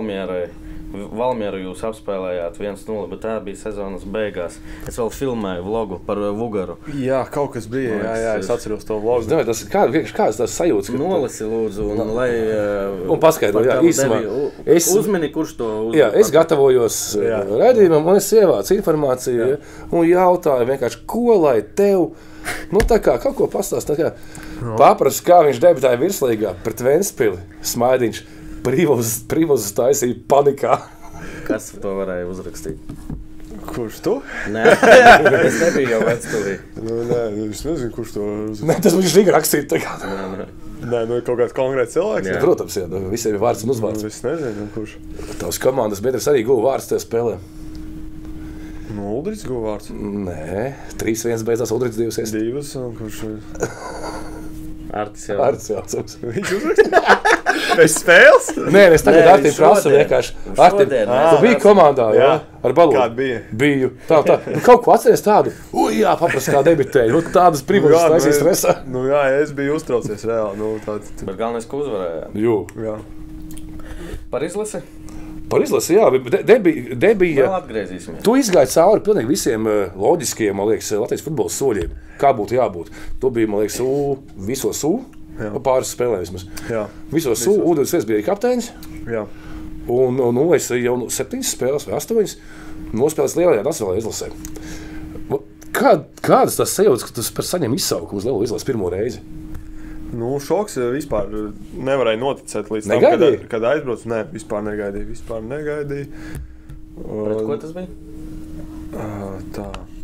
Valmieru jūs apspēlējāt 1-0, bet tā bija sezonas beigās. Es vēl filmēju vlogu par Vugaru. Jā, kaut kas bija, jā, es atceros to vlogu. Es domāju, tas ir kāds tas sajūts? Nolasi lūdzu, un paskaidro, jā, īsumā. Uzmini, kurš to uzvar. Jā, es gatavojos redzījumam, un es ievācu informāciju, un jautāju vienkārši, ko lai tev, tā kā kaut ko pastāst, tā kā paprasu, kā viņš debitēja Virslīgā pret Ventspili, Smaidiņš. Privozes taisīja panikā. Kas to varēja uzrakstīt? Kurš tu? Nē, es nebiju jau Ventspilī. Nē, es nezinu, kurš to uzrakstīt. Nē, tas viņš Rīga rakstīt tagad. Nē, ir kaut kāds konkrēts cilvēks. Jā. Protams, jā, visiem ir vārds un uzvārds. Es nezinu, kurš. Tavs komandas biedrs arī guva vārds tajā spēlē. Udrichs guva vārds? Nē, 3-1 beidzās Udrichs 2-1. 2, un kurš... Artis jaucams. Viņš uzrakstīja? Pēc spēles? Nē, es tagad Artim prasu vienkārši. Artim, tu biji komandā, jā? Ar balonu. Kāda bija? Biju. Tā. Kaut ko atceries tādu? Jā, paprast kā debitēju. Tādas privozes taisīs stresā. Jā, es biju uztraucies reāli. Bet galvenais, ko uzvarējām. Jā. Par izlasi? Par izlasi, jā, bet debija. Vēl atgriezīsimies. Tu izgāji cauri pilnīgi visiem loģiskiem, man liekas, Latvijas futbola soļiem. Kā būtu jābūt? Tu biji, man liekas, visos pāris spēlēm vismaz. Jā. Visos Udrichs bija kapteinis. Jā. Un es jau 7 spēles vai 8 nospēlēs lielajā nacionālajā izlasē. Kādas tas sajūtas, ka tu saņem izsaukumu uz lielo izlasi pirmo reizi? Šoks vispār nevarēja noticēt līdz Negaidīji? tam, kad aizbraucu. Nē, vispār negaidīju. Pret ko tas bija? Tā.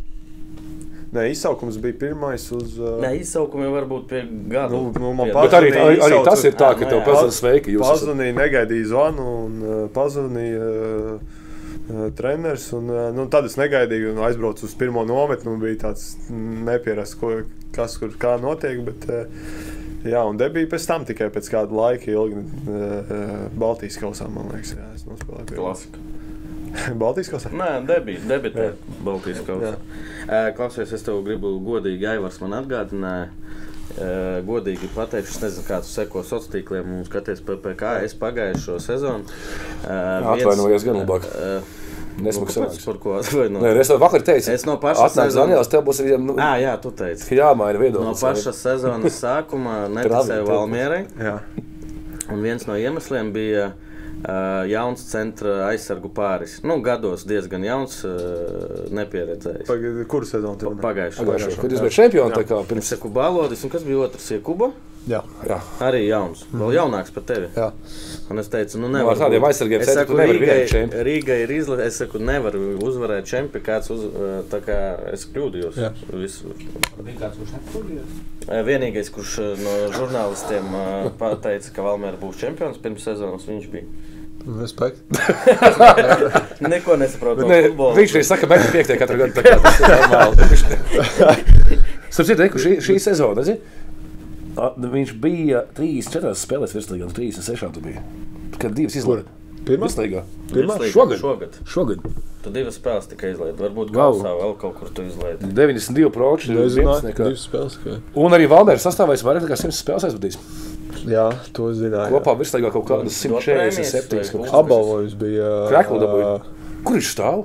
Nē, izsaukums bija pirmais uz... Nē, izsaukumi var būt pie gada. Bet arī tas ir tā, ka tev pazvanīja sveiki. Pazvanīja, negaidīja zvanu un pazvanīja treneris. Tad es negaidīju un aizbraucu uz pirmo nometni. Bija tāds nepierasts, kas kur kā notiek. Bet, jā, un debija pēc tam tikai pēc kāda laika ilgi Baltijas kausā, man liekas. Jā, es nospēlēju. Klasika. Baltijas kausā? Nē, debitē Baltijas kausā. Klausies, es tev gribu godīgi, Aivars man atgādināja. Godīgi pateikšu, es nezinu, kā tu seko sociāliem un skaties PPK. Es pagājušo sezonu. Atvainojos gan labāk. Nesmaksāts. Par ko atvainojos? Nē, es vakar teicu, es no paša sezonas tev būs viņam... Jā, tu teici. Jāmaina viedoklis. No paša sezonas sākuma neticēju Valmierai. Jā. Un viens no iemesliem bija jauns centra aizsargu pāris. Gados diezgan jauns, nepieredzējis. Kuru sezonu tev? Pagājušo. Kad jūs bija čempioni, tā kā pirms... Es saku Balodis, un kas bija otrs? Iekuba? Jā. Arī jauns. Vēl jaunāks par tevi. Jā. Un es teicu, nevar. Ar tādiem aizsargiem centri tu nevar vinēt čempi. Rīgai ir izlase. Es saku, nevar uzvarēt čempi, kāds tā kā es kļūdījos. Jā. Bija kāds, kurš nekļūdījos? Vienīgais, kurš no žurnālistiem pateica, ka Valmiera būs čempions pirms sezonas, viņš bija. Respekt. Neko nesaprotu. Viņš arī saka, bet 5. katru gadu, tā kā tas ir normāli. Sapciet, šī sezona, redzi? Viņš bija 3-4 spēlēs virslīgā, 36 tu bija. Kad 2 izlaida. Virslīgā? Šogad. Tu 2 spēles tikai izlaidi. Varbūt Gausā vēl kaut kur tu izlaidi. 92%. Nezināju, 2 spēles. Un arī Valmieras sastāvēs vairāk nekā 100 spēles aizvadīs. Jā, to es zināju. Kopā virslīgā kaut kādas 147. Apbalvojums bija... Kreklu dabūja. Kur viņš stāv?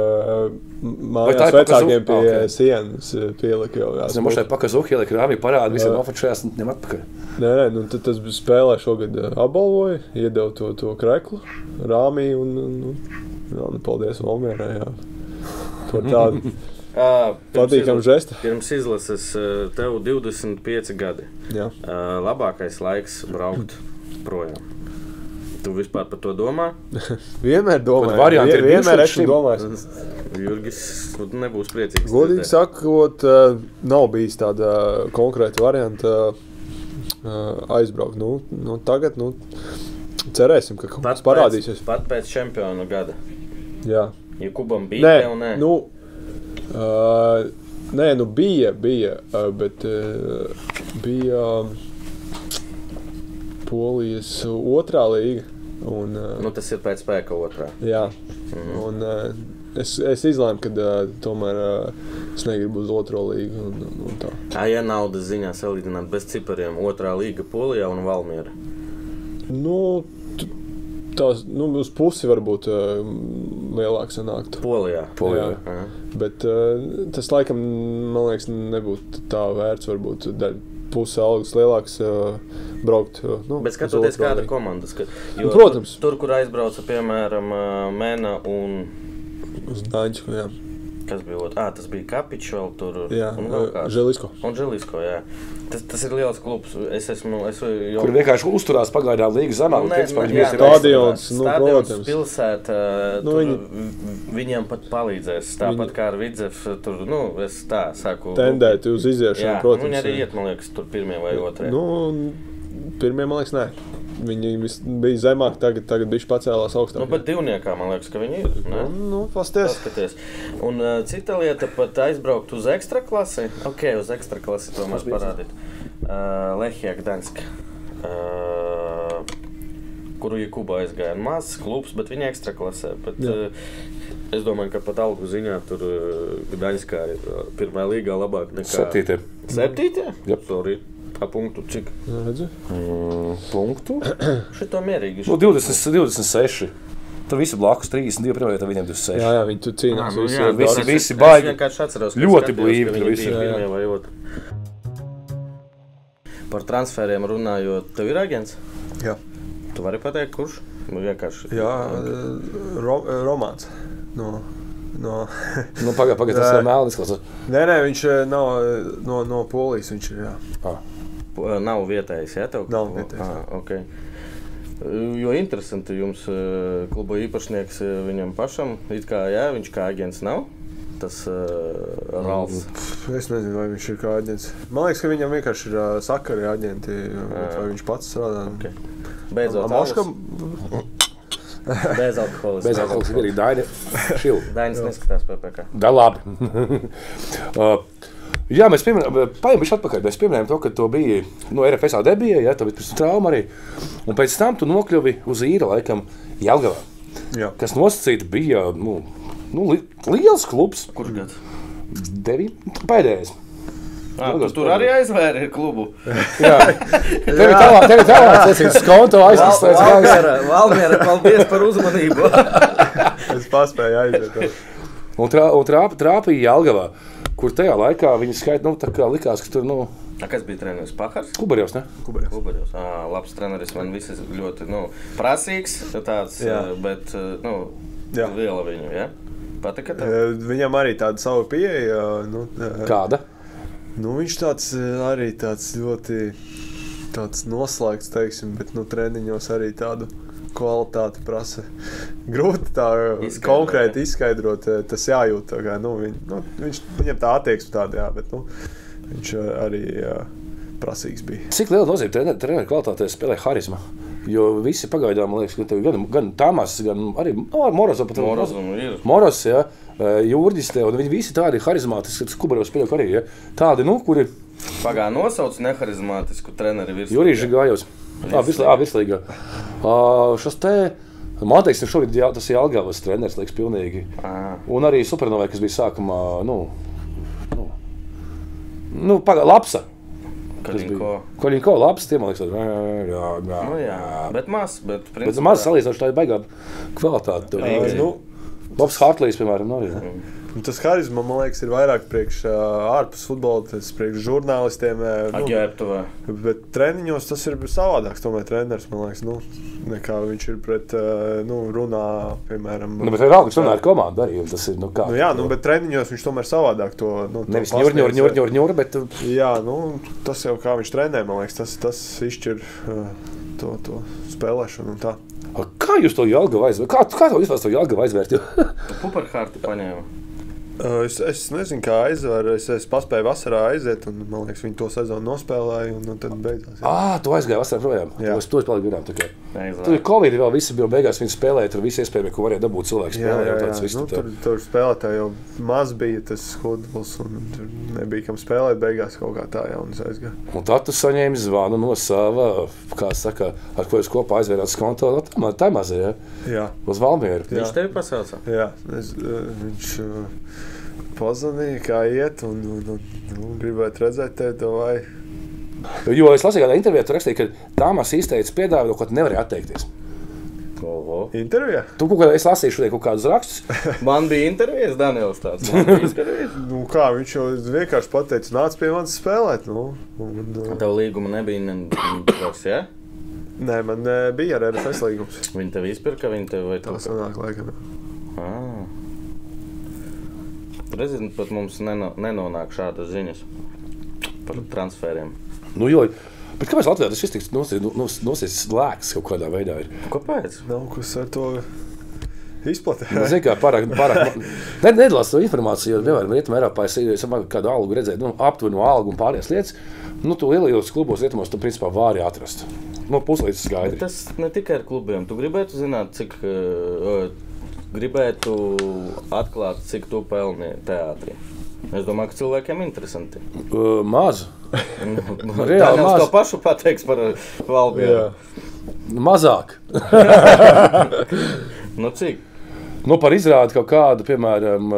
Mājās vecākiem pie sienas pielika jau. Es nemaz šai Pakazuki ielika rāmī parādu visiem ofačajās ņem atpakaļ. Nē, tad tas spēlē šogad apbalvoja, iedeva to kreklu rāmī un paldies Valmierai, jā. To tādu Patīkam žesti. Pirms izlases tev 25 gadi. Jā. Labākais laiks braukt projām. Tu vispār par to domā? Vienmēr domāju. Varianti ir Vienmēr bijuši esmu domājis. Jurgis nebūs priecīgs. Godīgi sakot, nav bijis tāda konkrēta varianta aizbraukt. Tagad, cerēsim, ka kaut kas parādīsies. Pat pēc čempionu gada. Jā. Ja Kubam bija, tev nē? Bija, bet bija Polijas otrā līga. Un, tas ir pēc spēka otrā. Jā. Un es izlēmu, ka tomēr es negribu uz otro līgu. Un tā. Ja naudas ziņā salīdzināt bez cipariem, otrā līga Polijā un Valmiera? Tās, uz pusi varbūt lielāk sanāktu. Polijā. Bet tas laikam, man liekas, nebūtu tā vērts, varbūt pusi algas lielāks braukt. Bet skatoties kāda komandas. Protams. Tur, kur aizbrauca, piemēram, Mena un... Uz Daņķu, jā. Kas bija otrs? Tas bija Kapičs vēl tur. Jā, Želisko. Un Želisko, jā. Tas ir liels klubs. Kur vienkārši uzturās pagaidām līga zemāk. Stadions, protams. Pilsēta, viņiem pat palīdzēs. Tāpat kā ar Vidzev, tur, es tā saku. Tendēt uz iziešanu, protams. Viņi arī iet, man liekas, tur pirmie vai otrie. Pirmie, man liekas, nē. Viņi bija zemāk, tagad bišķi pacēlās augstāk. Bet divniekā, man liekas, ka viņi ir. Paskaties. Un cita lieta pat aizbraukt uz ekstraklasi. Uz ekstraklasi tomēr parādīt. Lehija Gdaņska, kuru Kuba aizgāja. Mazs klubs, bet viņi ekstraklasē. Es domāju, ka pat algu ziņā tur Gdaņskā ir pirmā līgā labāk nekā... 7. 7? Jā. Sorry. A punktu cik? Redzi? Punktu? Šito mierīgi. 26. Tur visi blakus 32, pirmā vietā viņiem 26. Jā, viņi tur cīnās. Visi baigi. Ļoti blīvi. Pirmie vai otri. Par transferiem runājot, tev ir agents? Jā. Tu vari pateikt, kurš? Vienkārši. Jā, Romāns. Pagaid, tas ir Melnis klases. Nē, viņš nav no Polijas, viņš ir, jā. Nav vietējais, jā, tev? Nav vietējais. Okay. Jo interesanti jums kluba īpašnieks viņam pašam, it kā, jā, viņš kā aģents nav? Tas Ralfs. Es nezinu, vai viņš ir kā aģents. Man liekas, ka viņam vienkārši ir sakari aģenti, vai viņš pats strādā. Okay. Beidzot, Bezalkoholis arī Daini Šilu. Dainis neskatās PPK. Da labi. Jā, mēs paņem bišķi atpakaļ. Mēs pieminējām to, ka tu biji RFSā debija, ja, tev bija trauma arī. Un pēc tam tu nokļuvi uz īra laikam Jelgavā. Jā. Kas nosacīti bija, liels klubs. Kurš gads? 9. Pēdējais. Tu tur arī aizvēri klubu. Jā. Tevi tālāk sacīts skonto aizvērs. Valmiera, paldies par uzmanību. Es paspēju aiziet. Un trāpīja Jelgavā, kur tajā laikā viņi skaita, tā kā likās, ka tur, Kas bija treneris? Pahars? Kubarjovs, ne? Kubarjovs. Labs treneris, man visi ļoti, prasīgs tāds, bet, liela viņu, ja? Patika tev? Viņam arī tāda sava pieeja. Kāda? Viņš arī tāds ļoti noslēgts, teiksim, bet treniņos arī tādu kvalitāti prasa. Grūti tā konkrēti izskaidrot, tas jājūt. Viņam tā attieksme tāda, jā, bet viņš arī prasīgs bija. Cik liela nozīme treneru kvalitātē spēlē harizma? Jo visi pagaidām, man liekas, ka tev gan Tāmās, gan arī Moros, jā, Jurģis te, un viņi visi tādi harizmātiski, kas Kubarjovs pieļauj arī, ja? Tādi, kuri... Pagā nosauc neharizmātisku treneri virslīgā. Jurīši Gājos. Virslīgā. Šos te, man teiks, šobrīd tas ir Jelgavas treneris, liekas, pilnīgi. Un arī Supernovai, kas bija sākumā, Lapsa. Koļinko labs, tie man liekas, jā. Bet maz, maz salīdzinoši tā ir baigā kvalitāte. Bobs Hartlīs, piemēram, arī. Un tas harizma, man liekas, ir vairāk priekš ārpus futbola, tas priekš žurnālistiem. Ģērbtuvē. Bet treniņos tas ir savādāks. Tomēr treneris, man liekas, nekā viņš ir pret, runā, piemēram. Bet ir rādi, viņš runā ar komandu arī. Tas ir, kā. Jā, bet treniņos viņš tomēr savādāk to. Nevis ņur, bet. Jā, tas jau kā viņš trenē, man liekas, tas izšķir to spēlēšanu un tā. Kā jūs to Jelgavu aizvērt? Kā to vispār to Jelgavu aizvērt? Puperhārti paņēma. Es nezinu, kā aizvērt. Es paspēju vasarā aiziet, un man liekas, viņi to sezonu nospēlēja, un tad beidzās. Tu aizgāji vasarā projām? Jā. To es palīgu garām. Tur ir Covid vēl, visi bija beigās, viņi spēlēja, tur visi iespējami, ko varēja dabūt cilvēku spēlēja. Jā. Tur spēlētāji jau maz bija tas kodls, un tur nebija kam spēlēt beigās kaut kā tā jaunas aizgāja. Un tad tu saņēmi zvanu no sava, kā saka, ar ko jūs kopā aizvērāt skonto, tā mazajā, uz Valmieru. Viņš tevi pasauca? Jā, viņš pazvanīja, kā iet, un gribētu redzēt tevi, vai. Jo es lasīju kādā intervijā, tu rakstīji, ka Tāmas izteica piedāvājumu, ko tu nevarēji atteikties. Oho. Intervijā? Es lasīju šodien kaut kādus rakstus. Man bija intervijas, Daniels tāds. Kā, viņš jau vienkārši pateica, nāc pie manis spēlēt. Tev līguma nebija nevis, jā? Nē, man bija ar RFS līgums. Viņi tev izpirka, viņi tev vai tā sanāk, laikam. Prezidents pat mums nenonāk šādas ziņas par transferiem. Bet kāpēc Latvijā tas viss tiks nosies lēks kaut kādā veidā ir? Kāpēc? Nav kas ar to izplatē. Zini, kā pārāk nedalās to informāciju, jo vienmēr Rietumē Eiropā es kādu algu redzēju, aptuvenu algu un pārējās lietas. Tu lielajos klubos Rietumos tu principā vari atrast. Puslīdz skaidri. Bet tas ne tikai ar klubiem. Tu gribētu zināt, cik gribētu atklāt, cik tu pelni teātrī. Es domāju, ka cilvēkiem interesanti. Maz. Reāli maz. To pašu pateiks par Valmieru. Mazāk. Cik? Par izrādi kaut kādu, piemēram,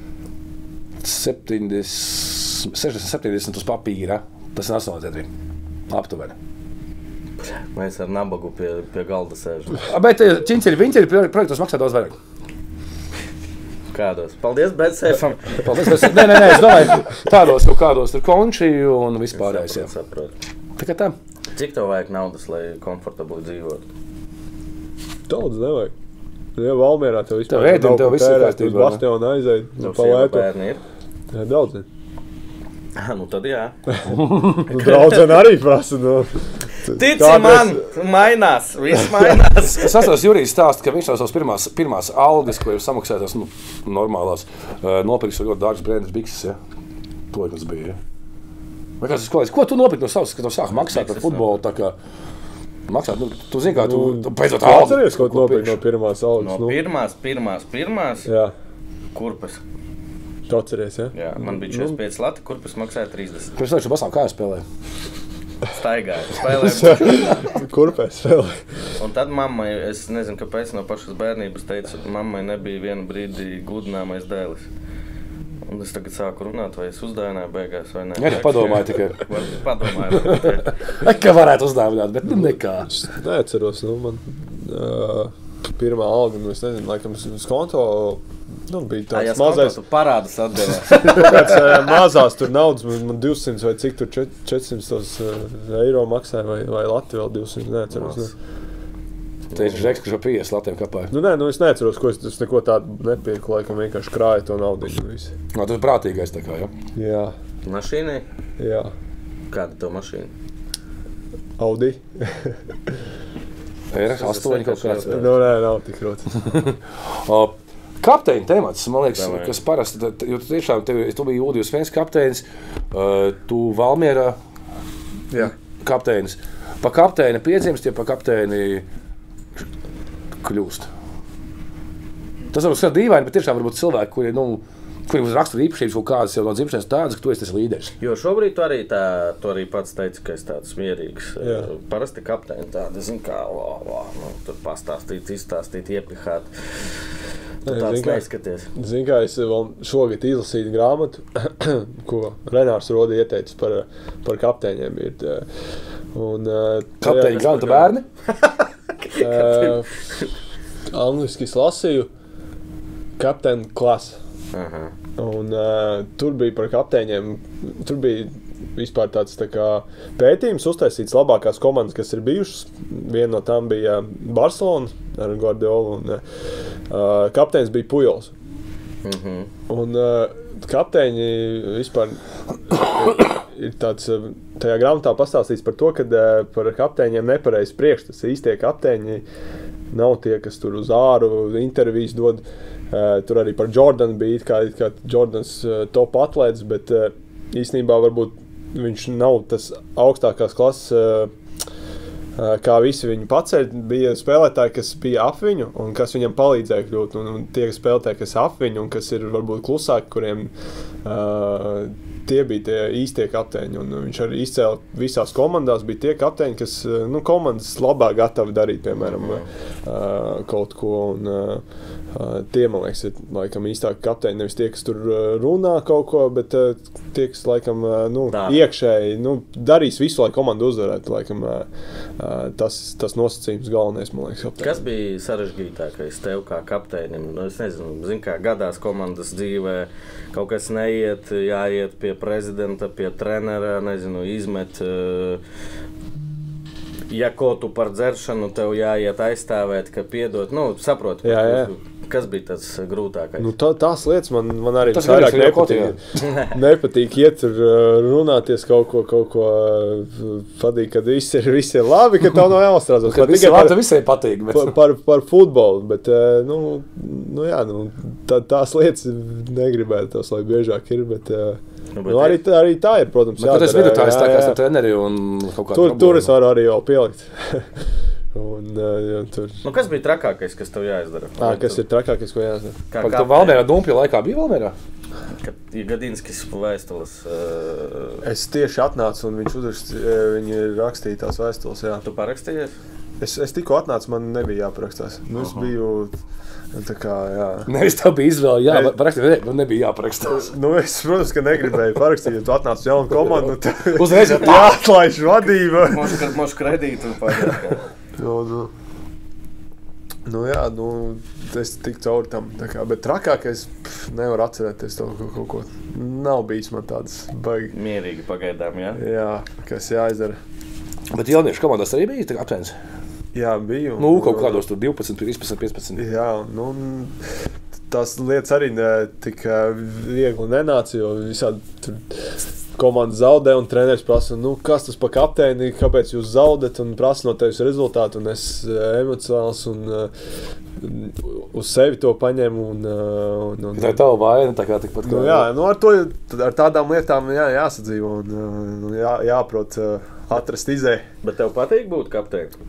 60-70 uz papīra. Tas ir Nacionālajā teātrī. Aptuveni. Mēs ar nabagu pie galda sēžam. Bet ķiņķeri projektos maksā daudz vairāk. Kādos? Paldies, Betsēfam. Nē, es domāju, tādos kaut kādos tur konči un vispārējais. Saprotu. Tā kā tā. Cik tev vajag naudas, lai komfortabli dzīvotu? Daudz nevajag. Ja Valmierā tev vispār tev viss ir kārtībā. Uz Bastionu aiziet. Tev sieva bērni ir? Jā, daudz. Tad jā. Draudzene arī prasa. Tici man, mainās, viss mainās. Es atceros, Jurijs stāsta, ka viņš no savas pirmās algas, ko ir samaksētās normālās, nopirks ļoti dārgas brēndas bikses, ja? To mums bija, ja? Vai kāds kolēģis, ko tu nopirki no savas, kad tev sāk maksāt par futbolu, tā kā maksāt, tu zini, kā tu beidzot algu. Atceries, ko tu nopirki no pirmās algas? No pirmās? Jā. Kurpes. Tu atceries, ja? Jā, man bija 45 lati, kurpes maksāja 30. Pirms laiku basām kājā spēlēja. Staigāju, spēlēju. Kurpē spēlēju. Un tad mammai, es nezinu, kāpēc no pašas bērnības teicu, mammai nebija vienu brīdi gudināmais dēlis. Un es tagad sāku runāt, vai es uzdāvināju beigās, vai ne. Jā, padomāju tikai. Padomāju. Ka varētu uzdāvināt, bet nekā. Es neatceros, man pirmā alga, es nezinu, laikam uz konto, bija tāds mazais. Tu parādas atdevās. Kāds mazās tur naudas, man 200 vai cik tur 400 eiro maksāja, vai Latvija vēl 200, neatceros. Te ir žeks, kurš 50 latiem kapāja. Es neatceros, ko es neko tādu nepirku, laikam vienkārši krāju to naudiņu visu. Tu ir prātīgais tā kā, ja? Jā. Mašīnai? Jā. Kāda tev mašīna? Audi. R8 kaut kāds. Nē, nav tik rots. Kapteiņa temats, man liekas, kas parasti, jo tu tiešām, tu biji U21 kapteinis, tu Valmierā kapteinis. Pa kapteini piedzimst, ja pa kapteini kļūst. Tas varbūt skatīt dīvaini, bet tiešām varbūt cilvēki, kuriem uz rakstura īpašības kaut kādas jau no dzimšanas tādas, ka tu esi tas līderis. Jo šobrīd tu arī pats teici, ka esi tāds mierīgs. Jā. Parasti kapteini tādi, zin kā, tur pastāstīt, izstāstīt, iepihāt. Tu tāds neizskaties. Zin kā, es vēl šogad izlasīju grāmatu, ko Renārs Rodi ieteicis par kapteiņiem. Kapteiņi grāmatu bērni? Angliski es lasīju Captain Class. Un tur bija par kapteiņiem, tur bija vispār tāds tā kā pētījums uztaisīts labākās komandas, kas ir bijušas. Viena no tām bija Barcelona ar Guardiolu un kapteinis bija Pujols. Un kapteiņi vispār ir tāds, tajā grāmatā pastāstīts par to, ka par kapteiņiem nepareiz priekšstats. Īstie kapteiņi nav tie, kas tur uz āru intervijas dod. Tur arī par Jordanu bija kā Jordans top atlēts, bet īstenībā varbūt viņš nav tas augstākās klases, kā visi viņu paceļ. Bija spēlētāji, kas bija ap viņu un kas viņam palīdzēja kļūt. Un tie spēlētāji, kas ap viņu un kas ir varbūt klusāki, kuriem tie bija tie īstie kapteiņi. Un viņš arī izcēla visās komandās, bija tie kapteiņi, kas komandas labāk gatavi darīt, piemēram, kaut ko. Un, tie, man liekas, ir laikam īstāki kapteiņi, nevis tie, kas tur runā kaut ko, bet tie, kas laikam iekšēji darīs visu, lai komandu uzvarētu. Laikam, tas nosacījums galvenais, man liekas, kapteiņi. Kas bija sarežģītākais tev kā kapteinim? Es nezinu, kā gadās komandas dzīvē kaut kas neiet, jāiet pie prezidenta, pie trenera, nezinu, izmet. Ja ko tu par dzeršanu, tev jāiet aizstāvēt, ka piedot, saprot, kas bija tas grūtākais? Tās lietas man arī vairāk nepatīk iet tur runāties kaut ko patīk, kad viss ir labi, ka tev nav jāuztraucas. Kad viss ir labi, tad visai patīk. Par futbolu, bet tās lietas negribētu, lai biežāk ir, bet... arī tā ir, protams, jādara. Tas vidutājs tā kā ar treneri un kaut kādu tur es varu arī jau pielikt. Tur. Kas bija trakākais, kas tev jāizdara? Kas ir trakākais, ko jāizdara? Tu Valmierā Dumpja laikā bija Valmierā? Kad Gadinskis vēstules... Es tieši atnācu un viņi rakstīja tās vēstules, jā. Tu parakstījies? Es tikko atnācu, man nebija jāparakstās. Es biju... Tā kā, jā. Nevis tā bija izvēle, parakstīt, man nebija jāparakstās. Es, protams, ka negribēju parakstīt, ja tu atnāc uz jaunu komandu, uzreiz jāatlaiž vadība. Mošu kredītu pagāt. Es tik cauri tam, bet trakākais nevar atcerēties to kaut ko. Nav bijis man tāds baigi. Mierīgi pagaidām, jā? Jā, kas jāizdara. Bet jauniešu komandās arī bija aptēns? Jā, biju. Kaut kādos tur 12, 13, 15. Jā, tās lietas arī tik viegli nenāca, jo visādi tur komanda zaudē un treneris prasa, kas tas pa kapteini, kāpēc jūs zaudat un prasa no tevis rezultātu, un es emocionāls un uz sevi to paņemu. Tā ir tava vaina, tā kā tikpat kā... Ar tādām lietām jāsadzīvo un jāprot atrast izēju. Bet tev patīk būt kapteini?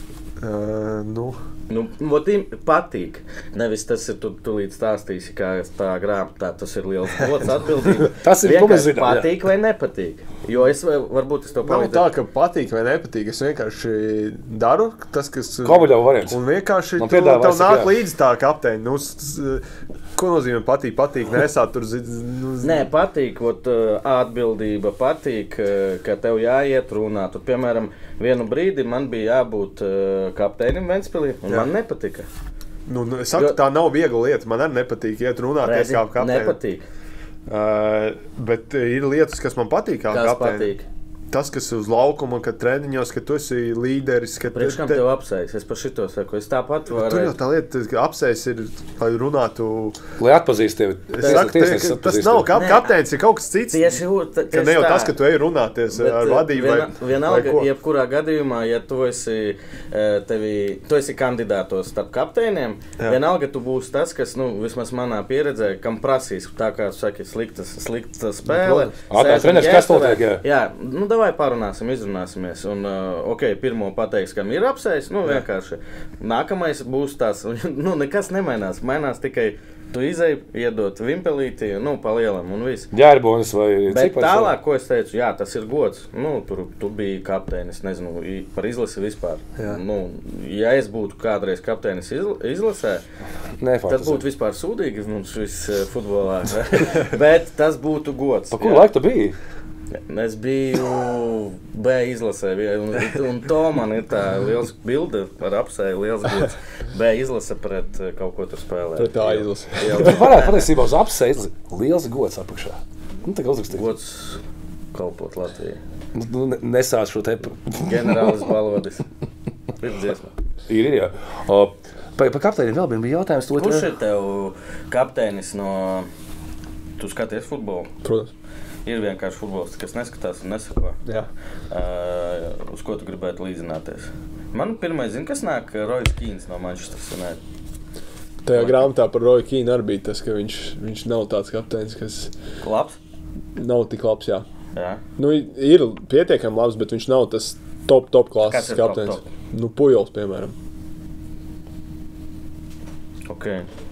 Patīk. Nevis tas ir tu līdz stāstīsi, kā tā grāmatā, tas ir liels gods atbildība. Tas ir, ko mēs zinām. Patīk vai nepatīk? Jo varbūt es to palīdzu. Nav tā, ka patīk vai nepatīk. Es vienkārši daru tas, kas... Komuļau variants. Un vienkārši tev nāk līdzi tā kapteini. Ko nozīmē patīk? Nesāt tur... Nē, patīk, atbildība, patīk, ka tev jāiet runāt. Tur, piemēram, vienu brīdi man bija jābūt kapteinim Ventspilī, un man nepatika. Es saku, tā nav viegla lieta. Man arī nepatīk iet runāties kā kapteinim. Nepatīk. Bet ir lietas, kas man patīk kā kapteinim. Kas patīk? Tas, kas uz laukuma, kad treniņos, ka tu esi līderis. Priekš kam tev apsējas? Es par šito saku. Es tāpat varu... Tur jau tā lieta, ka apsējas ir, lai runātu... Lai atpazīst tevi. Tas nav kapteinis, ir kaut kas cits. Tieši ne jau tas, ka tu ej runāties ar vadību vienalga, jebkurā gadījumā, ja tu esi kandidātos starp kapteiniem, vienalga tu būsi tas, kas, vismaz manā pieredzē, kam prasīs, tā kā tu saki, slikta spēle. Treneris, kas notiek? Jā, davai parunāsim, izrunāsimies. Un, pirmo pateiks, kam ir apsējis, vienkārši. Nākamais būs tās, nekas nemainās. Mainās tikai tu izej, iedot vimpelīti, pa lielam un viss. Ģērbonis vai bet cipars. Tālāk, ko es teicu, jā, tas ir gods. Tu biji kapteinis, nezinu, par izlasi vispār. Ja es būtu kādreiz kapteinis izlasē, tad būtu vispār sūdīgi mums viss futbolā. Bet tas būtu gods. Pa kuru laiku tu biji? Es biju B izlasē, un to man ir tā liels bilde ar apsēju, liels gods. B izlase pret kaut ko tur spēlē. Pret tā izlase. Varētu patiesībā uz apsēju liels gods apakšā. Tā kā uzrakstīt. Gods kalpot Latvijai. Nesāc šo te... Generālis Balodis. Ir dziesma. Ir, jā. Pa kapteiniem vēl bija jautājums. Kurš ir tev kapteinis no... Tu skaties futbolu? Protams. Ir vienkārši futbolists, kas neskatās un nesako. Jā. Uz ko tu gribētu līdzināties? Man pirmais zina, kas nāk Roy Keane no Manchester United. Tajā grāmatā par Roy Keane arī bija tas, ka viņš nav tāds kapteinis, kas... Labs? Nav tik labs, jā. Jā. Nu, ir pietiekami labs, bet viņš nav tas top klases kapteinis. Nu, Pujols, piemēram. Ok.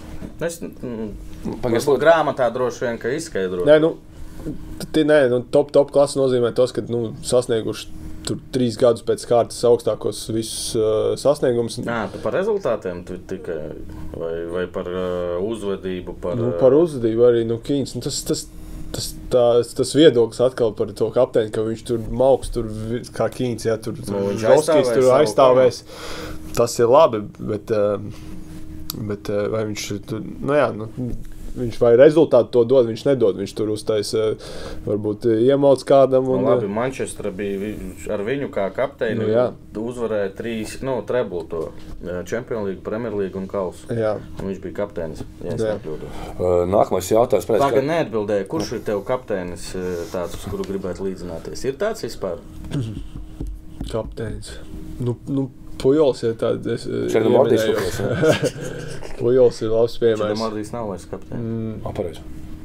Grāmatā droši vien, ka izskaidro. Nē, top klases nozīmē tos, ka sasnieguši tur 3 gadus pēc kārtas augstākos visus sasniegumus. Nā, tu par rezultātiem tu tikai, vai par uzvedību? Par uzvedību arī, Keans. Tas viedoklis atkal par to kapteini, ka viņš tur mauks, tur kā Keans, ja, tur Žoskijs tur aizstāvēs. Tas ir labi, bet vai viņš tur, viņš vai rezultātu to dod, viņš nedod. Viņš tur uztaisa, varbūt iemauc kādam. Labi, Manchester bija ar viņu kā kapteini. Uzvarēja 3, treble to Champions League, Premier League un kausu. Un viņš bija kapteinis, ja es nekļūdos. Nākamais jautājums. Pagaid neatbildēja, kurš ir tev kapteinis tāds, uz kuru gribētu līdzināties? Ir tāds vispār? Kapteinis. Pujols ir tāds, Černomordijs. Pujols ir labs piemērs. Černomordijs nav vairs kapteinis. Pareizi.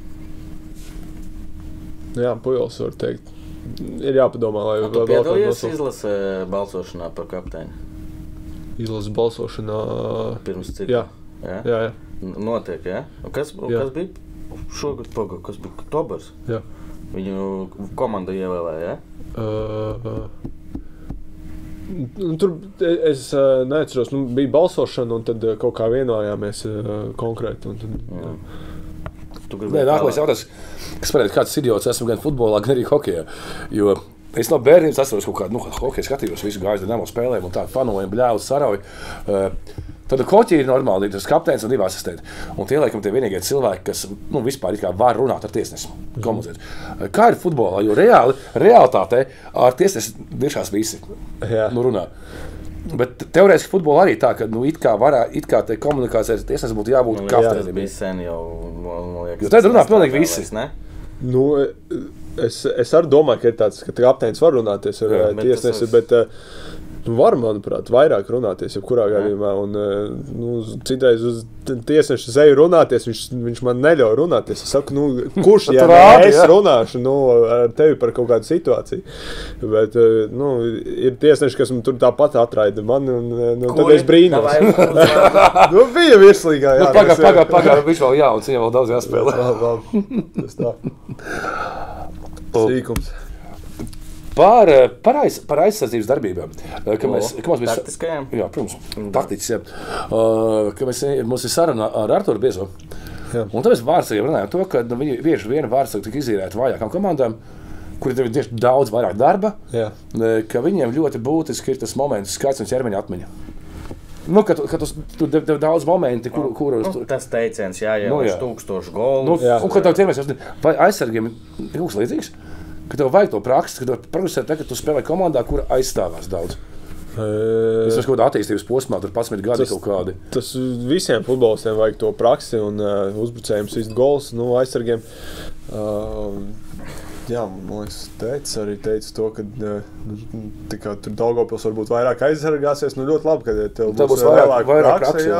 Jā, Pujols var teikt. Ir jāpadomā, lai... Tu piedalījies izlasē balsošanā par kapteini? Izlases balsošanā... Pirms cik? Jā. Notiek, jā? Kas bija šogad pagad? Kas bija Tobers? Jā. Viņu komanda ievēlēja, jā? Tur es neatceros, bija balsošana un tad kaut kā vienojāmies konkrēti. Nākamais jautājums, kas parāda, kāds idiots esmu gan futbolā, gan arī hokejā. Jo es no bērnības atceros kaut kādu hokeju skatījos, visu gāju Dinamo spēlēm un tādu fanojam, bļāvu, sarauju. Tad koķi ir normāli, tas kapteinis un 2 asistenti. Un tie, laikam, tie vienīgie cilvēki, kas vispār it kā var runāt ar tiesnesi, komunicēt. Kā ir futbolā? Jo realitātē ar tiesnesi diršās visi runā. Bet teorētiski futbolā arī tā, ka it kā te komunikācijas tiesnesi būtu jābūt kapteinim. Tas bija sen jau, man liekas. Jo tad runā pilnīgi visi. Es arī domāju, ka ir tāds, ka kapteinis var runāties ar tiesnesi, bet var, manuprāt, vairāk runāties, jebkurā gadījumā. Citreiz uz tiesneša seju runāties, viņš man neļauj runāties. Es saku, kurš, ja es runāšu ar tevi par kaut kādu situāciju. Bet, ir tiesneši, kas man tur tāpat atraida mani, un tad es brīnos. Bija virslīgā, jā. Pagā, viņš vēl jauns, viņam vēl daudz jāspēlē. Tas tā. Sīkums. Par aizsardzības darbībām. Taktiskajām? Jā, protams. Taktiķis, jā. Mums ir saruna ar Arturu Biezo. Un tāpēc vārdsargiem runājam to, ka viņi bieži vien vārdsargi tika izīrēti vājākām komandām, kuri ir tieši daudz vairāk darba, ka viņiem ļoti būtiski ir tas moments skaits un ķermeņa atmiņa. Kad tu dev daudz momenti, kuros... Tas teiciens, jau 1000 golus. Un kad tev ķermeņs, vai aizsargiem ir kaut kas līdzīgs? Ka tev vajag to praksi, ka tev progresē te, ka tu spēlē komandā, kura aizstāvās daudz. Es esmu kaut kādā attīstības posmā, tur 11 gadi kaut kādi. Tas visiem futbolistiem vajag to praksi un uzbrucējiem sist gols, aizsargiem. Jā, man liekas, teica to, ka tur Daugavpils varbūt vairāk aizsargāsies. Ļoti labi, ka tev būs vairāk praksi.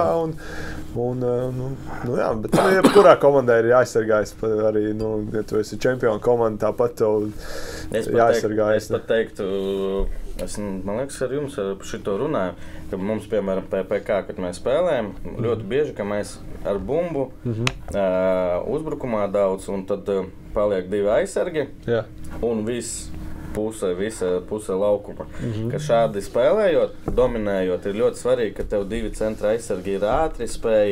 Bet jebkurā komandā ir jāaizsargājas. Arī, ja tu esi čempionu komanda, tāpat tev jāaizsargājas. Es pat teiktu, man liekas, ar jums par šito runāju, ka mums, piemēram, PPK, kad mēs spēlējam, ļoti bieži, ka mēs ar bumbu uzbrukumā daudz, un tad paliek 2 aizsargi, un visa puse laukuma. Ka šādi spēlējot, dominējot, ir ļoti svarīgi, ka tev 2 centra aizsargi ir ātri, spēj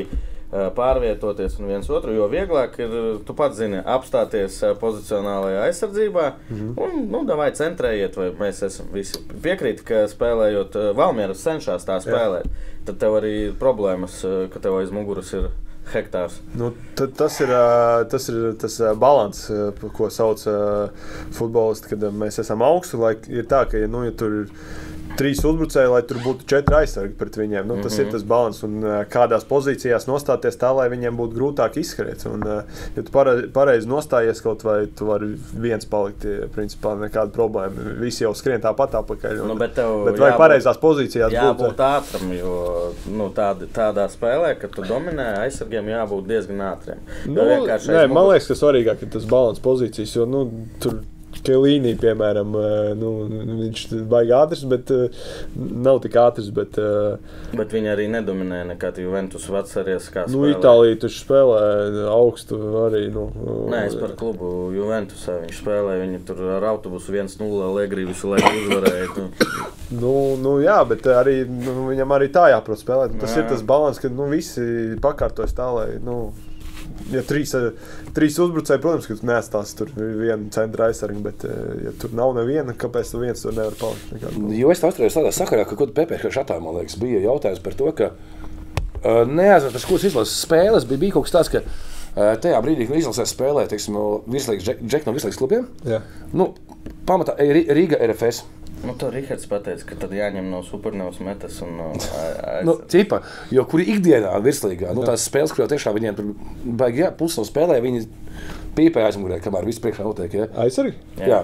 pārvietoties un viens otru, jo vieglāk ir, tu pats zini, apstāties pozicionālajā aizsardzībā un davai centrējiet, vai mēs esam visi piekrīti, ka spēlējot Valmieras cenšās tā spēlēt, tad tev arī ir problēmas, ka tev aiz muguras ir hektārs. Nu, tas ir tas balans, ko sauc futbolisti, kad mēs esam augstu, lai ir tā, ka ja tur ir 3 uzbrucēji, lai tur būtu 4 aizsargi pret viņiem. Nu, tas ir tas balans un kādās pozīcijās nostāties tā, lai viņiem būtu grūtāk izskriet. Un, ja tu pareizi nostājies kaut vai, tu vari viens palikt, principā nekāda problēma. Visi jau skrien tāpat apakaļ. Un, bet vajag pareizās pozīcijās būt. Jābūt ātram, jo tādā spēlē, kad tu dominē, aizsargiem jābūt diezgan ātriem. Man liekas, ka svarīgāk ir tas balans pozīcijas, jo tur Kelīnī, piemēram, viņš baigi ātrs, bet nav tik ātrs. Bet viņi arī nedominē nekad Juventus Vacaries kā spēlē. Itālija taču spēlē augstu arī. Nē, es par klubu Juventusā viņš spēlē, viņi tur ar autobusu 1-0 Allegri visu laiku uzvarēja. Jā, bet arī, viņam arī tā jāprot spēlēt. Tas ir tas balans, kad visi pakārtojas tā, lai... Ja 3 uzbrucēji, protams, ka tu neatstās tur vienu centra aizsargu, bet ja tur nav neviena, kāpēc tu viens tur nevar palikt? Jo es atcerējos tādā sakarā, ka kaut Pepēka šatā, man liekas, bija jautājums par to, ka neatceros, pēc kuras izlases spēles bija kaut kas tāds, ka tajā brīdī, kad izlasēs spēlē, teiksim, Džeki no virslīgas klubiem, pamatā Rīga RFS. To Rihards pateica, ka tad jāņem no Supernovas metas un cipa, jo kuri ikdienā virslīgā, tās spēles, kur jau tiešām viņiem tur baigi pusi no spēlē, viņi pīpē aizmugurē, kamēr viss priekšā notiek. Ja? Aizsargi? Jā.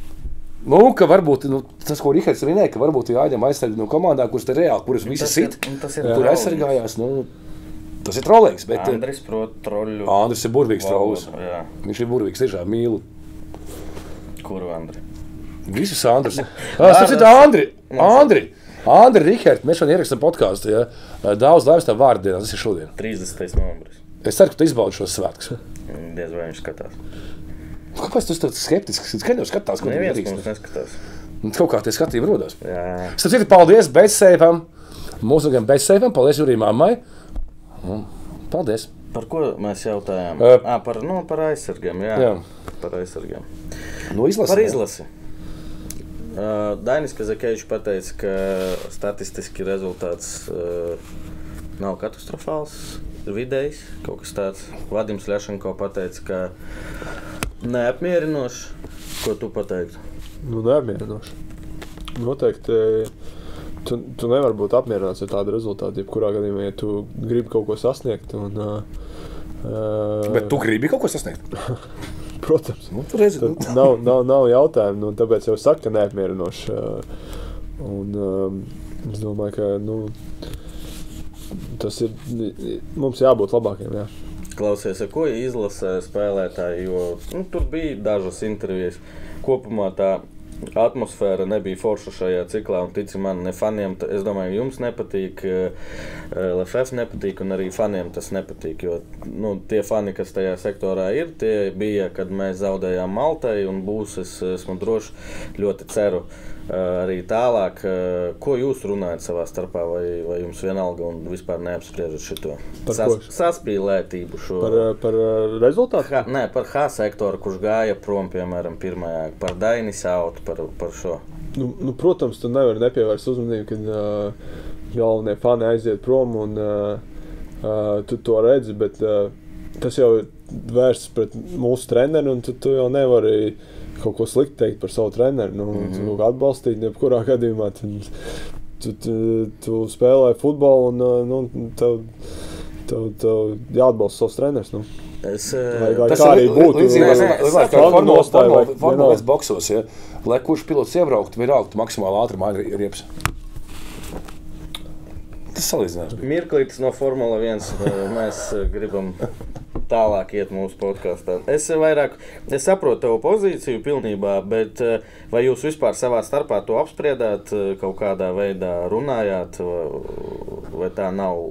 Ka varbūt, tas, ko Rihards minēja, ka varbūt jāņem aizsargi no komandā, kuras te reāli, kuras visi sit, kur aizsargājās, tas ir trolīgs. Bet Andris prot troļu. Andris ir burvīgs trolus. Viņš ir burvīgs, tiešām mīlu. Kuru Andri? Visus Andrus. Tas ir Andri, Rihards, mēs šodien ierakstām podkāstu. Ja? Daudz laimes tā vārdienā, tas ir šodien. 30. novembris. Es ceru, ka tu izbaudi šos svētkus. Diez vai viņš skatās. Kāpēc tu tāds skeptisks? Kad jau skatās, ko tu neviens mums neskatās. Kaut kā tie skatījumi rodās. Starp citu, paldies Beitseifam, mūsu gan Beitseifam, paldies Jurijai mammai. Paldies. Par ko mēs jautājām? Par aizsargiem, jā. Par aizsargiem. Par izlasi. Dainis Kazakēvičs pateica, ka statistiski rezultāts nav katastrofāls, vidējs, kaut kas tāds. Vadims Ļašenko pateica, ka neapmierinošs. Ko tu pateiktu? Neapmierinošs. Noteikti tu nevari būt apmierināts ar tādu rezultātu, jebkurā gadījumā, ja tu gribi kaut ko sasniegt. Bet tu gribi kaut ko sasniegt? Protams, nav jautājumu, tāpēc jau saka, ka neapmierinoši. Es domāju, ka tas ir, mums jābūt labākiem. Jā. Klausies, ko izlasē spēlētāji, jo tur bija dažas intervijas. Kopumā tā atmosfēra nebija forša šajā ciklā, un tici man, ne faniem, es domāju, jums nepatīk, LFF nepatīk, un arī faniem tas nepatīk, jo tie fani, kas tajā sektorā ir, tie bija, kad mēs zaudējām Maltai, un būs, es esmu droši, ļoti ceru arī tālāk. Ko jūs runājat savā starpā, vai jums vienalga un vispār neapspriežat šito saspīlētību šo? Par rezultātu? Nē, par H sektoru, kurš gāja prom, piemēram, pirmajā, par Dainis Autu, par šo. Protams, tu nevari nepievērst uzmanību, kad galvenie fani aiziet prom un tu to redzi, bet tas jau vērsts pret mūsu treneri, un tu jau nevari kaut ko slikti teikt par savu treneri, tu atbalstīt, jebkurā gadījumā tu spēlē futbolu un tev jāatbalsta savs treneris. Tas arī būtu formulēts boksos, ja? Lai kurš pilots iebrauktu, ir augtu maksimāli ātri māja riepas. Tas salīdzinās. Mirklītis no Formula 1, mēs gribam tālāk iet mūsu podkastā. Es saprotu tavu pozīciju pilnībā, bet vai jūs vispār savā starpā to apspriedāt, kaut kādā veidā runājāt, vai tā nav?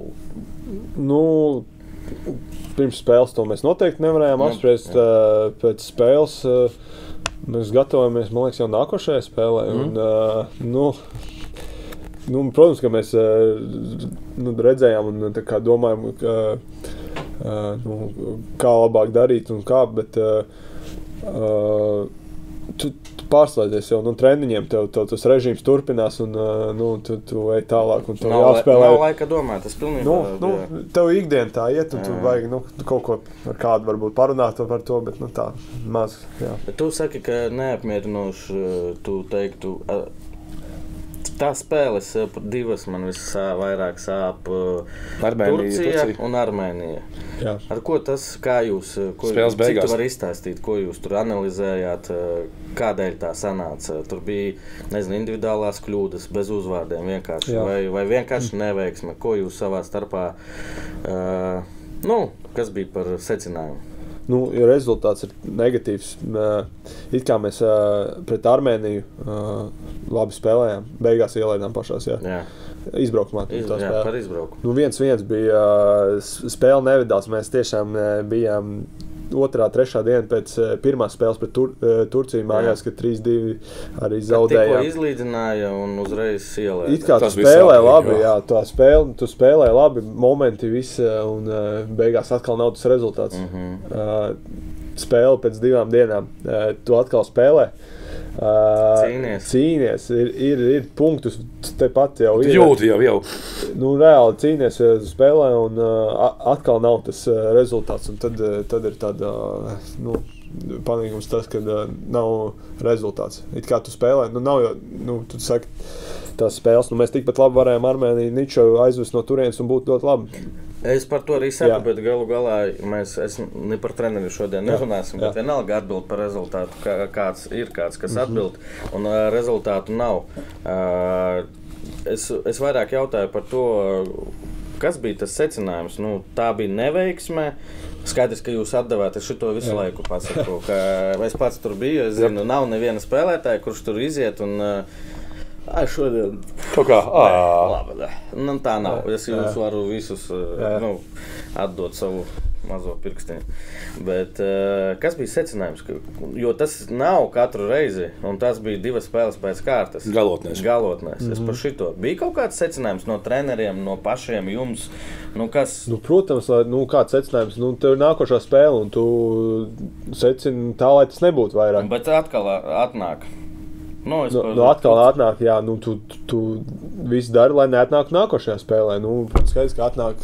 Pirms spēles to mēs noteikti nevarējām apspriest. Pēc spēles mēs gatavojamies, man liekas, jau nākošajai spēlē. Protams, ka mēs redzējām un domājam, kā labāk darīt un kā, bet tu pārslēdzies jau treniņiem, tev tas režīms turpinās un tu ej tālāk un tev jāspēlē. Nav laika domāt, tas pilnībā. Tev ikdien tā iet un tu vajag kaut ko ar kādu varbūt parunāt par to, bet tā maz. Jā. Bet tu saki, ka neapmierinoši tu teiktu, tās spēles divas man vairāk sāp Turcija un Armēnija. Jā. Ar ko tas, kā jūs, cik tu vari izstāstīt, ko jūs tur analizējāt, kādēļ tā sanāca? Tur bija, individuālās kļūdas, bez uzvārdiem vienkārši, vai vienkārši neveiksme, ko jūs savā starpā, kas bija par secinājumu? Ja rezultāts ir negatīvs, it kā mēs pret Armēniju labi spēlējām, beigās ielaidām pašās, jā. Izbraukumā. Par izbraukumu. 1-1 bija spēle nevedās, mēs tiešām bijām 2., 3. diena pēc pirmās spēles pret Turciju mājās, kad 3-2 arī zaudējām. Tikko izlīdzināja un uzreiz ielaida. It kā tu spēlē labi, tu spēlē labi, momenti visi un beigās atkal nav tas rezultāts. Spēle pēc 2 dienām, tu atkal spēlē. Cīnies. Ir punktus tepat jau ir. Jūti jau. Reāli cīnies spēlē un atkal nav tas rezultāts. Un tad ir tāda, panīkums tas, ka nav rezultāts. It kā tu spēlē, nav jau, tu saki, tās spēles, mēs tikpat labi varējām Armēniju Niču aizvest no turienes un būtu ļoti labi. Es par to arī saku, bet galu galā es ne par treneri šodien nerunāsim, bet vienalga atbild par rezultātu, kāds ir kāds, kas atbild, un rezultātu nav. Es vairāk jautāju par to, kas bija tas secinājums. Tā bija neveiksme. Skaidrs, ka jūs atdevāt, es šito visu laiku pasaku, ka es pats tur biju, es zinu, nav neviena spēlētāja, kurš tur iziet un šodien kaut kā, labi, tā nav. Es jums varu visus atdot savu mazo pirkstiņu. Bet kas bija secinājums? Jo tas nav katru reizi, un tas bija 2 spēles pēc kārtas. Galotnēs. Es par šito. Bija kaut kāds secinājums no treneriem, no pašiem jums? Kas? Protams, kāds secinājums. Tev ir nākošā spēle, un tu secini tā, lai tas nebūtu vairāk. Bet atkal atnāk. Atkal atnāk, jā, tu visu dari, lai neatnāk nākošajā spēlē. Skaidrs, ka atnāk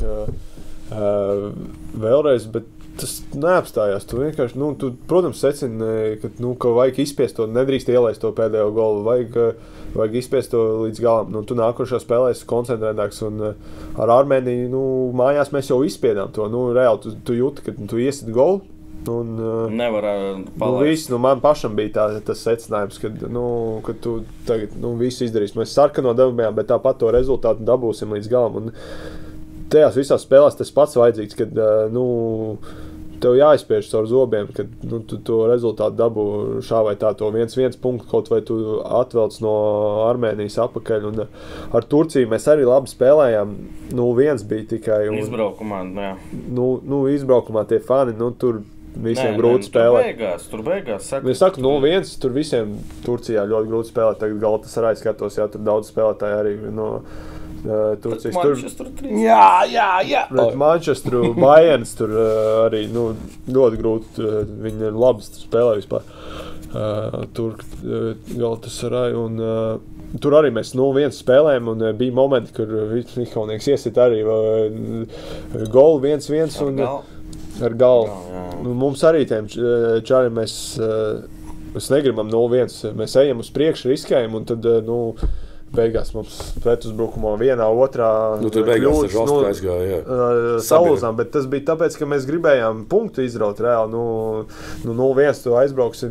vēlreiz, bet tas neapstājās. Tu vienkārši, tu, protams, secini, ka vajag izspiest to, nedrīkst ielaist to pēdējo golu, vajag izspiest to līdz galam. Tu nākošajā spēlē esi koncentrētāks, un ar Armēniju, mājās mēs jau izspiedām to. Reāli, tu jūti, ka tu iesit golu. Nevar palaist. Man pašam bija tas secinājums, ka tu tagad visu izdarīsi. Mēs sarkano dabūjām, bet tāpat to rezultātu dabūsim līdz galam. Un tajās visās spēlēs tas pats vajadzīgs, kad tev jāizspiež caur zobiem, kad tu to rezultātu dabū šā vai tā, to 1-1 punktu, kaut vai tu atvelc no Armēnijas apakaļ. Un ar Turciju mēs arī labi spēlējām. 1 bija tikai. Izbraukumā, jā. Izbraukumā tie fani, tur visiem grūti spēlēt. Tur beigās saka. Es saku 0-1, tur visiem Turcijā ļoti grūti spēlēt. Tagad Galatasaray skatos, tur daudz spēlētāji arī no Turcijas. Manchester 3. Jā. Pret Manchesteru, Bayerns tur arī ļoti grūti. Viņi ir labi spēlē vispār. Tur Galatasaray un tur arī mēs 0-1 spēlējām un bija momenti, kur Vičnikovnieks iesit arī golu 1-1 un ar galvu. Mums arī tiem čāriem mēs negribam 0-1. Mēs ejam uz priekšu, riskējam, un tad, beigās mums pretuzbrukumā 1, 2. Tur beigās tas valsts aizgāja, salūzām, bet tas bija tāpēc, ka mēs gribējām punktu izraut reāli. 0-1 tu aizbrauksi,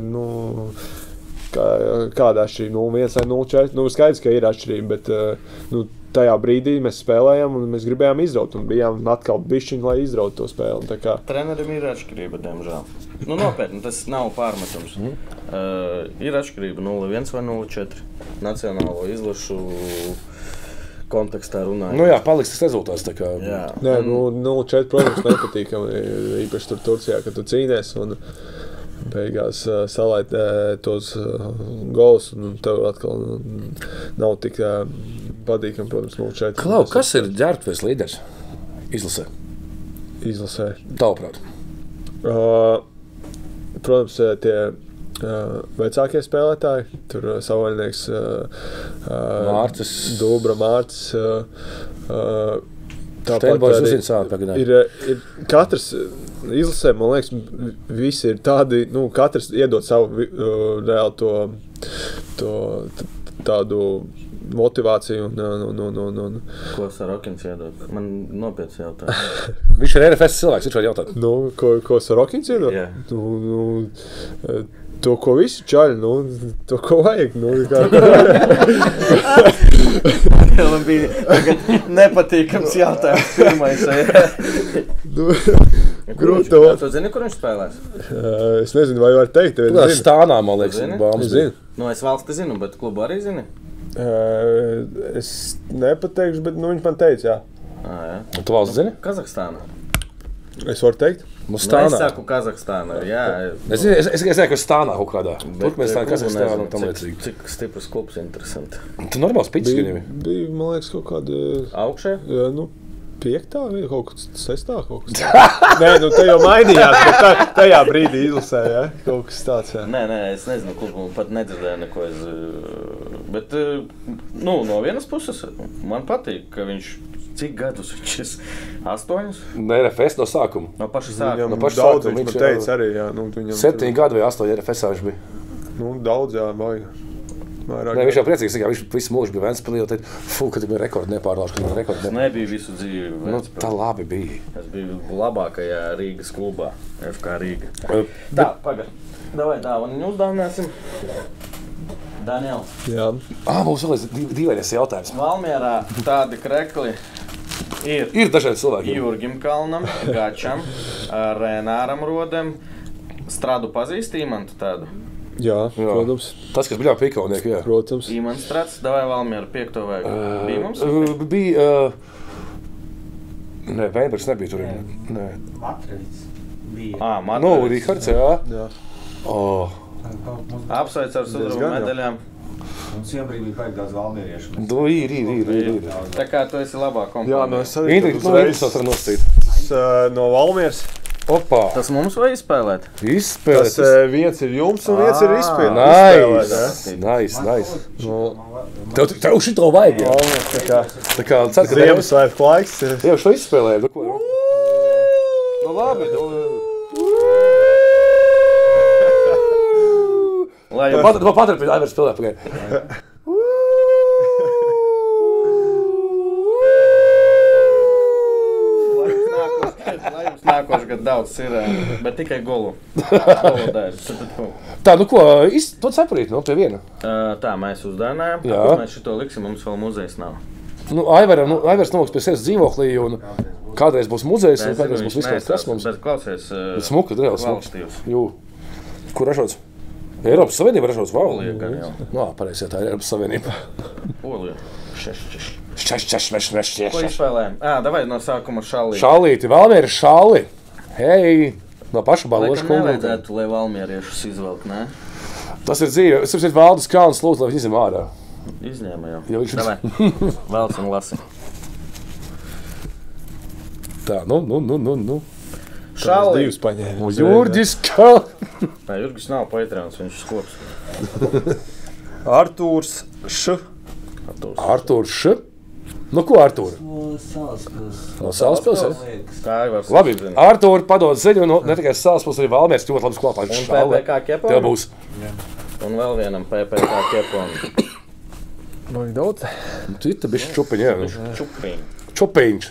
kādā šī 0-1 vai 0-4. Skaidrs, ka ir atšķirība, bet tajā brīdī mēs spēlējām un mēs gribējām izraut un bijām atkal bišķiņi, lai izrautu to spēli. Trenerim ir atšķirība, diemžēl. Nopietni, tas nav pārmetums. Ir atšķirība 0-1 vai 0-4. Nacionālo izlašu kontekstā runājot. Paliks tas rezultāts. Nē, 0-4, protams, nepatīkami. Īpaši tur Turcijā, kad tu cīnies un beigās salaid tos gols un tev atkal nav tik patīkami, protams, 0-4. Klau, kas ir ģērbtuves līderis izlasē? izlasē. Tavuprāt. Protams, tie vecākie spēlētāji, tur Savaļnieks, Mārcis. Dubra, Mārcis. Steinbois uzzina sāli pagadāju. Ir katrs izlasē, man liekas, visi ir tādi, katrs iedod savu reāli tādu motivāciju un Ko Sarokins iedod? Man nopietns jautājums. Viņš ir RFS cilvēks, viņš var jautāt. Ko Sarokins iedod? Jā. To, ko visi čaļi, to, ko vajag. Man bija nepatīkams jautājums pirmais. Grūti to. Tu zini, kur viņš spēlēs? Es nezinu, vai var teikt. Stānā, man liekas, Es zinu. Es valsti zinu, bet klubu arī zini? Es nepateikšu, bet viņš man teica, jā. Jā. Tu valsts zini? Kazahstāna. Es varu teikt? Es saku Kazahstāna, jā. Es zinu, ka Stānā kaut kādā. Turkmenistāna, Kazahstāna un tam līdzīgi. Cik stiprs klubs, interesanti. Tu normāls piķis viņam? Bija, man liekas, kaut kāda... Augšē? 5. vai kaut kas 6. kaut kas. Nē, te jau mainījās, bet tajā brīdī izlasē, ja? Kaut kas tāds, jā. Nē, es nezinu klubu, pat nedzirdēju neko. Bet, no vienas puses man patīk, ka viņš... Cik gadus viņš ir? 8? Ne, RFS no sākuma. No paša sākuma. Daudz viņš man teica arī, jā. 7 gadu vai 8 RFS viņš bija. Daudz, jā, vajag. Nē, viņš jau priecīgs, ka viņš visu mūžu bija Ventspilī, jo teica, ka tu bija rekordi nepārlauž, ka bija rekordi. Es nebiju visu dzīvi Ventspilī. Tā labi bija. Es biju labākajā Rīgas klubā, FK Rīga. Tā, pagad. Davai dāvaniņu uzdāvināsim. Daniels. Jā. Mums vēl ir dīvainies jautājums. Valmierā tādi krekli ir dažādi cilvēki. Jurgim Kalnam, Gačam, Renāram Rodem. Strādu pazīst Imantu tādu? Jā, protams. Tas, kas bija Pikaunieki, jā. Protams. Imants Strats, davai Valmiera 5. vajag. Bija mums? Bija... Nē, Veinbergs nebija tur. Nē. Matrevits bija. Rihards, jā. Apsveic ar sudraba medaļām. Mums iebrīd vajag daudz valmieriešu. Ir. Tā kā tu esi labā kompānija. Jā, es arī no Valmieras. Opā. Tas mums vai izspēlēt? Izspēlēt. Tas viens ir jums un viens ir izspēlēt. Nice. Tev šito vajag, jā. Tā kā ceru, ka Ziemassvētku laiks. Jau šo izspēlēju. Labi. Tu paturpini, Aivars spēlē pagaid. Lai jums nākošais gads daudz sirēnu, bet tikai golu. Tā, ko, tu saprīti, pie viena? Tā, mēs uzdāvinājām. Kur mēs šito liksim, mums vēl muzejs nav. Aivars noliks pie sevis dzīvoklī un kādreiz būs muzejs un kādreiz būs vispār kas mums. Bet klausies, smuka, reāli smuka. Kur ražots? Eiropas Savienība ražots Polija gan jau. Pareizi, tā ir Eiropas Savienība. Polija. Šķeš. Ko izspēlējam? Davai no sākuma Šalīti. Šalīti, Valmiera Šali. Hei, no paša Baloša kunga. Nevajadzētu, lai valmieriešus izvelk, ne? Tas ir dzīve. Es saprotu, Valdis Kalns lūdzu, lai viņi izņem ārā. Izņēma jau. Davai, Valds un lasi. Tā, Šalī. Divas paņēma. Jurģis Kalns. Nē, Jurgis nav Patreons, viņš skops. Artūrs Š. Artūrs Š. Ko Artūra? No Salaspils, ja? Kā Aivars. Labi, Artūra padod ziņu, ne tikai Salaspils, arī Valmieras ļoti labs klāpā. Un PPK Kepon? Tev būs. Un vēl vienam PPK Kepon. Man ir daudz. Cita bišķi čupiņi, jā. Čupiņš.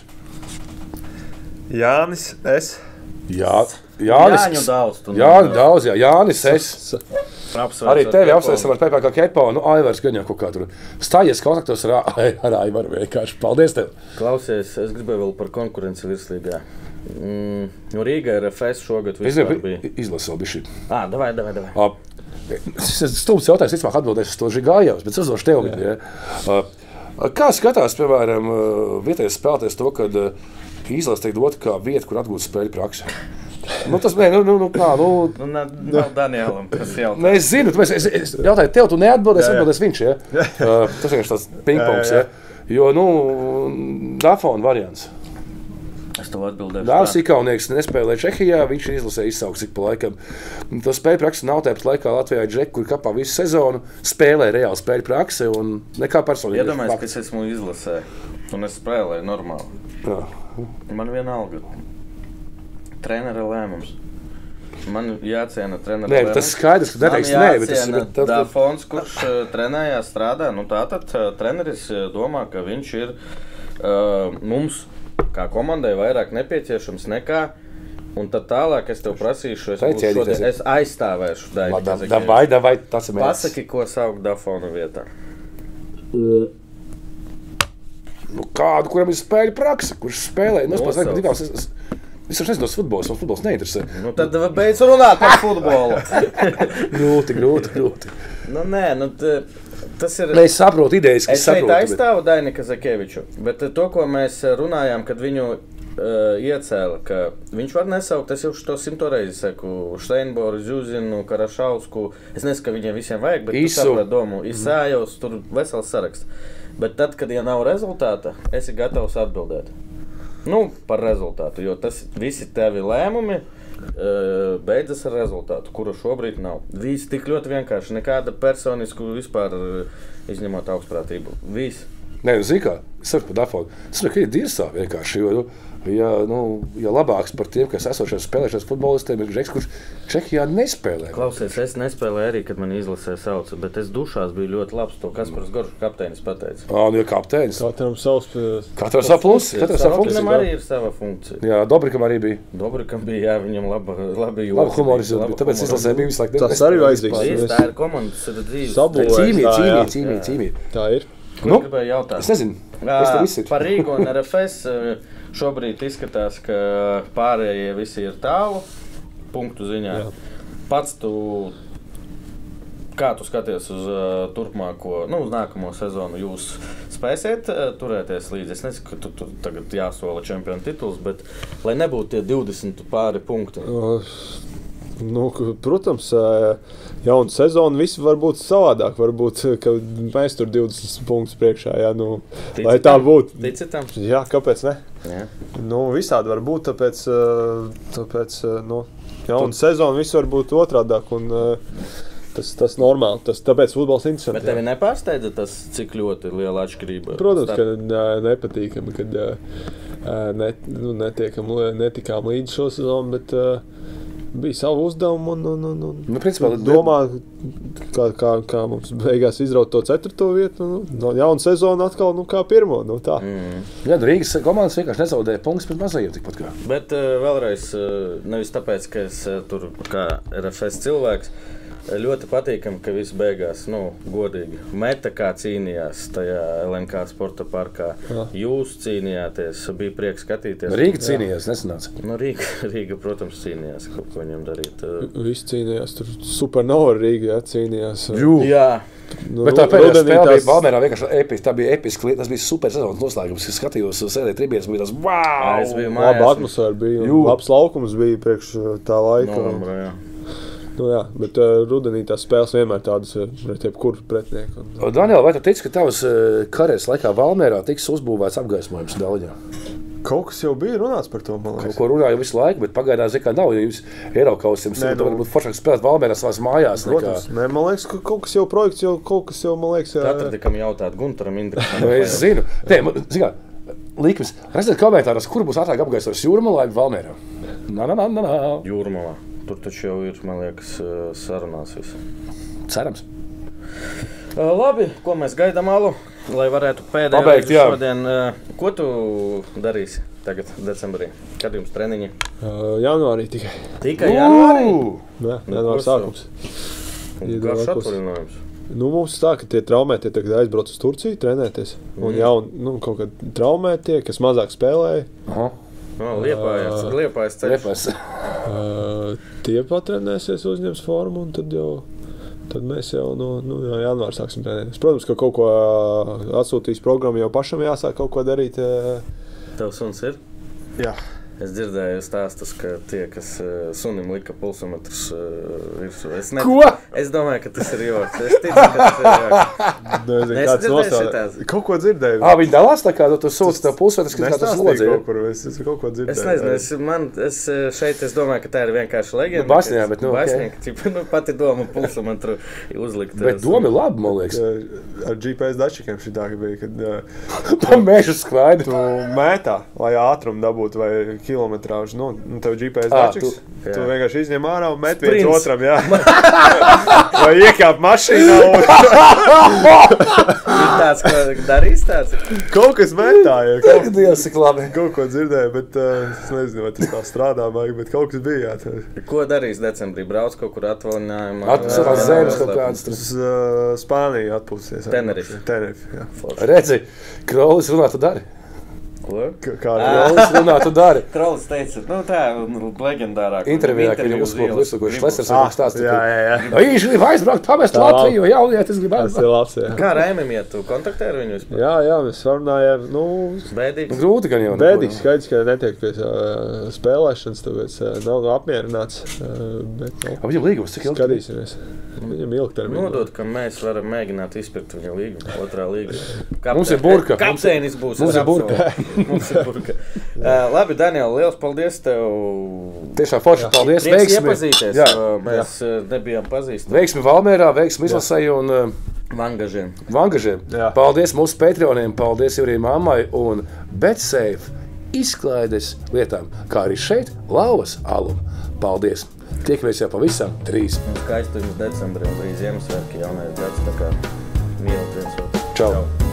Jānis S. Jāņu daudz. Daudz, jā. Jānis S. Arī tevi apsveicam ar PPK Keponu. Aivars gan jau kaut kā tur stājies kontaktos ar Aivaru vienkārši. Paldies tev. Klausies, es gribēju vēl par konkurenci virslīgā. Rīga ir FS šogad vispār bija. Izlasu vēl bišķi. Davai. Stulbs jautājums, vismāk atbildēs uz to Žigājevs, bet uzdošu tev viņu. Kā skatās, piemēram, vietējais spēlētājs to, kad izlase tiek dota kā vieta, kur atgūt spēļu praksi? Tas nav Danielam, kas jautā. Es zinu, es jautāju tev, tu neatbildēs viņš, ja? Tas vienkārši tāds pingpongs, ja? Jo, Dafona variants. Es tev atbildēšu. Dāvis Ikaunieks nespēlē Čehijā, viņš ir izlasē izsaukts ik pa laikam. To spēļu praksi nav tāpat laikā Latvijā Džeki, kur kapā visu sezonu, spēlē reāli spēļu praksi un nekā personīgi. Iedomājies, ka es esmu izlasē un es spēlēju normāli. Jā. Man vienalga. Trenera lēmums. Man jāciena trenera Nē, lēmums. tas skaidrs, ka neteiks nē, bet tas... Dafons, kurš trenējās strādā, nu tātad treneris domā, ka viņš ir mums kā komandai vairāk nepieciešams nekā, un tad tālāk es tev prasīšu, es aizstāvēšu Daini. Davai, tas ir mērķis. Pasaki, ko saukt Dafona vietā. Nu, kādu, kuram ir spēļu praksa, kurš spēlē, es taču nezinu futbols, man futbols neinteresē. Nu tad beidz runāt par futbolu. Grūti. Nu nē, tas ir... Es saprotu idejas, Es šeit aizstāvu Daini Kazakeviču, bet to, ko mēs runājām, kad viņu iecēla, ka viņš var nesaukt, es jau to 100 reizi saku, Steinboru, Zuzinu, Karašausku, es nesaku, ka viņiem visiem vajag, bet tu saprot domu, Isājos, tur vesels saraksts. Bet tad, kad ja nav rezultāta, esi gatavs atbildēt. Nu, par rezultātu, jo tas visi tevi lēmumi beidzas ar rezultātu, kuru šobrīd nav. Visi tik ļoti vienkārši, nekāda personisku vispār izņemot augstprātību. Visi. Nē, zini kā, es saku par Dafonu. Tas ir dirsā vienkārši, jo, ja labāks par tiem, kas esošais spēlēšanas futbolistiem, ir Žeks, kurš Čehijā nespēlē. Klausies, es nespēlēju arī, kad man izlasē sauca, bet es dušās biju ļoti labs, to Kaspars Goršs kapteinis pateica. Nu ir kapteinis. Katram savs pluss. Viņam arī ir sava funkcija. Jā, Dobrikam arī bija. Dobrikam bija, jā, viņam labi joki. Labi humoris, tāpēc izlasē bija visu laiku. Tas arī vajadzīgs. Tā ir komandas dzīves. Cīmī. Tā ir. Nu, gribēju jautāt. Es nezinu. Es tev izsitu. Par Rīgu un RFS šobrīd izskatās, ka pārējie visi ir tālu, punktu ziņā. Jā. Pats kā tu skaties uz turpmāko, uz nākamo sezonu, jūs spēsiet turēties līdzi? Es nezinu, ka tu tagad jāsola čempionu tituls, bet lai nebūtu tie 20 pāri punkti. Protams, jauna sezona, visi var būt savādāk. Varbūt, ka mēs tur 20 punktus priekšā, lai tā būtu. Tici tam? Jā, kāpēc ne? Jā. Visādi var būt, tāpēc jauna sezona, viss var būt otrādāk. Un, tas normāli, tāpēc futbols interesanti. Bet tevi nepārsteidza tas, cik ļoti liela atšķirība? Protams, ka nepatīkami, kad netikām līdz šo sezonu, bet bija savu uzdevumu un principā, domā, kā mums beigās izraut to 4. vietu. Jauna sezona atkal kā pirmo. Tā. Jā, Rīgas komandas vienkārši nezaudēja punktus pret mazajiem tikpat kā. Bet vēlreiz, nevis tāpēc, ka es tur kā RFS cilvēks, ļoti patīkami, ka viss beigās, godīgi. Meta kā cīnījās tajā LNK sporta parkā. Jūs cīnījāties, bija prieks skatīties. Rīga cīnījās, nesanāca. Rīga, protams, cīnījās, kaut ko viņam darīt. Visi cīnījās, tur Supernova Rīga cīnījās. Jā. Bet tā pēdējā spēle bija Valmērā vienkārši episka. Tā bija episka lieta, tas bija super sezonas noslēgums. Es skatījos uz sēdēju tribienes, bija tas wow! Es biju mājās. Laba atmosfēra bija, labs laukums bija priekš tā laika. Novembrā, jā. Jā, bet rudenī tās spēles vienmēr tādas pret jebkuru pretinieku. Daniel, vai tu tici, ka tavas karjeras laikā Valmērā tiks uzbūvēts apgaismojums Daļņā? Kaut kas jau bija runāts par to, man liekas. Kaut ko runāju visu laiku, bet pagaidām zikā nav, jo jūs Eirokausiem varbūt foršāk spēlēt Valmērā savās mājās. Protams, nekā... man liekas, ka kaut kas jau projekts, kaut kas jau, man liekas... Tātad tikam jautāt Guntaram Indriksam. Es zinu. Nē, zikā, likmes, redziet komentāros, kur būs ātrāk apgaismojums Jūrmalā vai Valmērā? Jūrmalā. Tur taču jau ir, man liekas, sarunās visu. Cerams. Labi, ko mēs gaidām, Alu, lai varētu pabeigt šodien. Ko tu darīsi tagad, decembrī? Kad jums treniņi? Janvārī tikai. Tikai janvārī? Jā, janvāra sākums. Garš atvaļinājums. Mums tā, ka tie traumētie tagad aizbrauc uz Turciju trenēties. Un kaut kad traumētie, kas mazāk spēlēja. Liepājas ceļš. Tie patrenēsies, uzņems formu, un tad mēs jau janvāra sāksim trenēties. Protams, ka kaut ko atsūtīs programmu, jau pašam jāsāk kaut ko darīt. Tev suns ir? Jā. Es dzirdēju stāstus, ka tie, kas sunim lika pulsometrus virsū. Es domāju, ka tas ir joks. Es ticu, ka tas ir joks. Es dzirdēju šitās. Kaut ko dzirdēju. Viņi dalās tā kā tu sūti tev pulsmetrs, ka tas lodzi. Es kaut ko dzirdēju. Es nezinu, es domāju, ka tā ir vienkārši leģenda. Basņā, bet Basņā, pati doma pulsometru uzlikt. Bet doma ir labi, man liekas. Ar GPS dačikiem šitā bija, kad pa mežu skraidi. Tu mētā, lai ātrumu dabūtu vai kilometrāžu, tev GPS dačiks, tu vienkārši izņem ārā un met viens otram, jā. Vai iekāp mašīnā un... tāds, ko darīs tāds? Kaut kas mētā, jā. Dievs, cik labi. Kaut ko dzirdēju, bet es nezinu, vai tas tā strādā, bet kaut kas bija, jā. Ko darīs decembrī? Brauc kaut kur atvaļinājumā? Atpūsties zemes kaut kādas. Uz Spāniju atpūsties. Tenerife, jā. Redzi, Krolis runā, tu dari. Ko? Krolis runā, tu dari. Krolis teica, tā leģendārāk. Intervijā, kad viņam uzspūk visu, ko Šlesers var stāstīt. Jā. Viņš grib aizbraukt, pamest Latviju, jo jauniet, es gribu aizbraukt. Tas ir labs, jā. Kā Raimim iet, tu kontaktē ar viņu vispār? Jā, mēs sarunājām, Bēdīgs. Grūti, ka jau. Bēdīgs, skaidrs, ka netiek pie spēlēšanas, tāpēc nav apmierināts. Viņam līgums, cik ilgi? Skatīsimies. Viņam ilgtermiņā. Nodot, ka mēs varam mēģināt izpirkt viņa līgumu, otrā līguma. Mums ir burka. Kapteinis būs. Mums ir burka. Mums ir burka. Labi, Daniel, liels paldies tev. Tiešām forši, paldies. Prieks iepazīties, mēs nebijām pazīstami. Veiksmi Valmērā, veiksmi izlasēji un... Vangažiem. Paldies mūsu Patreoniem, paldies arī mammai un BetSafe izklaides lietām, kā arī šeit Lauvas alum. Paldies! Tiekamies jau pavisam 3. Skaisti jums decembrī un drīz Ziemassvētki jaunais gads, tā kā mīlat viens otru. Čau!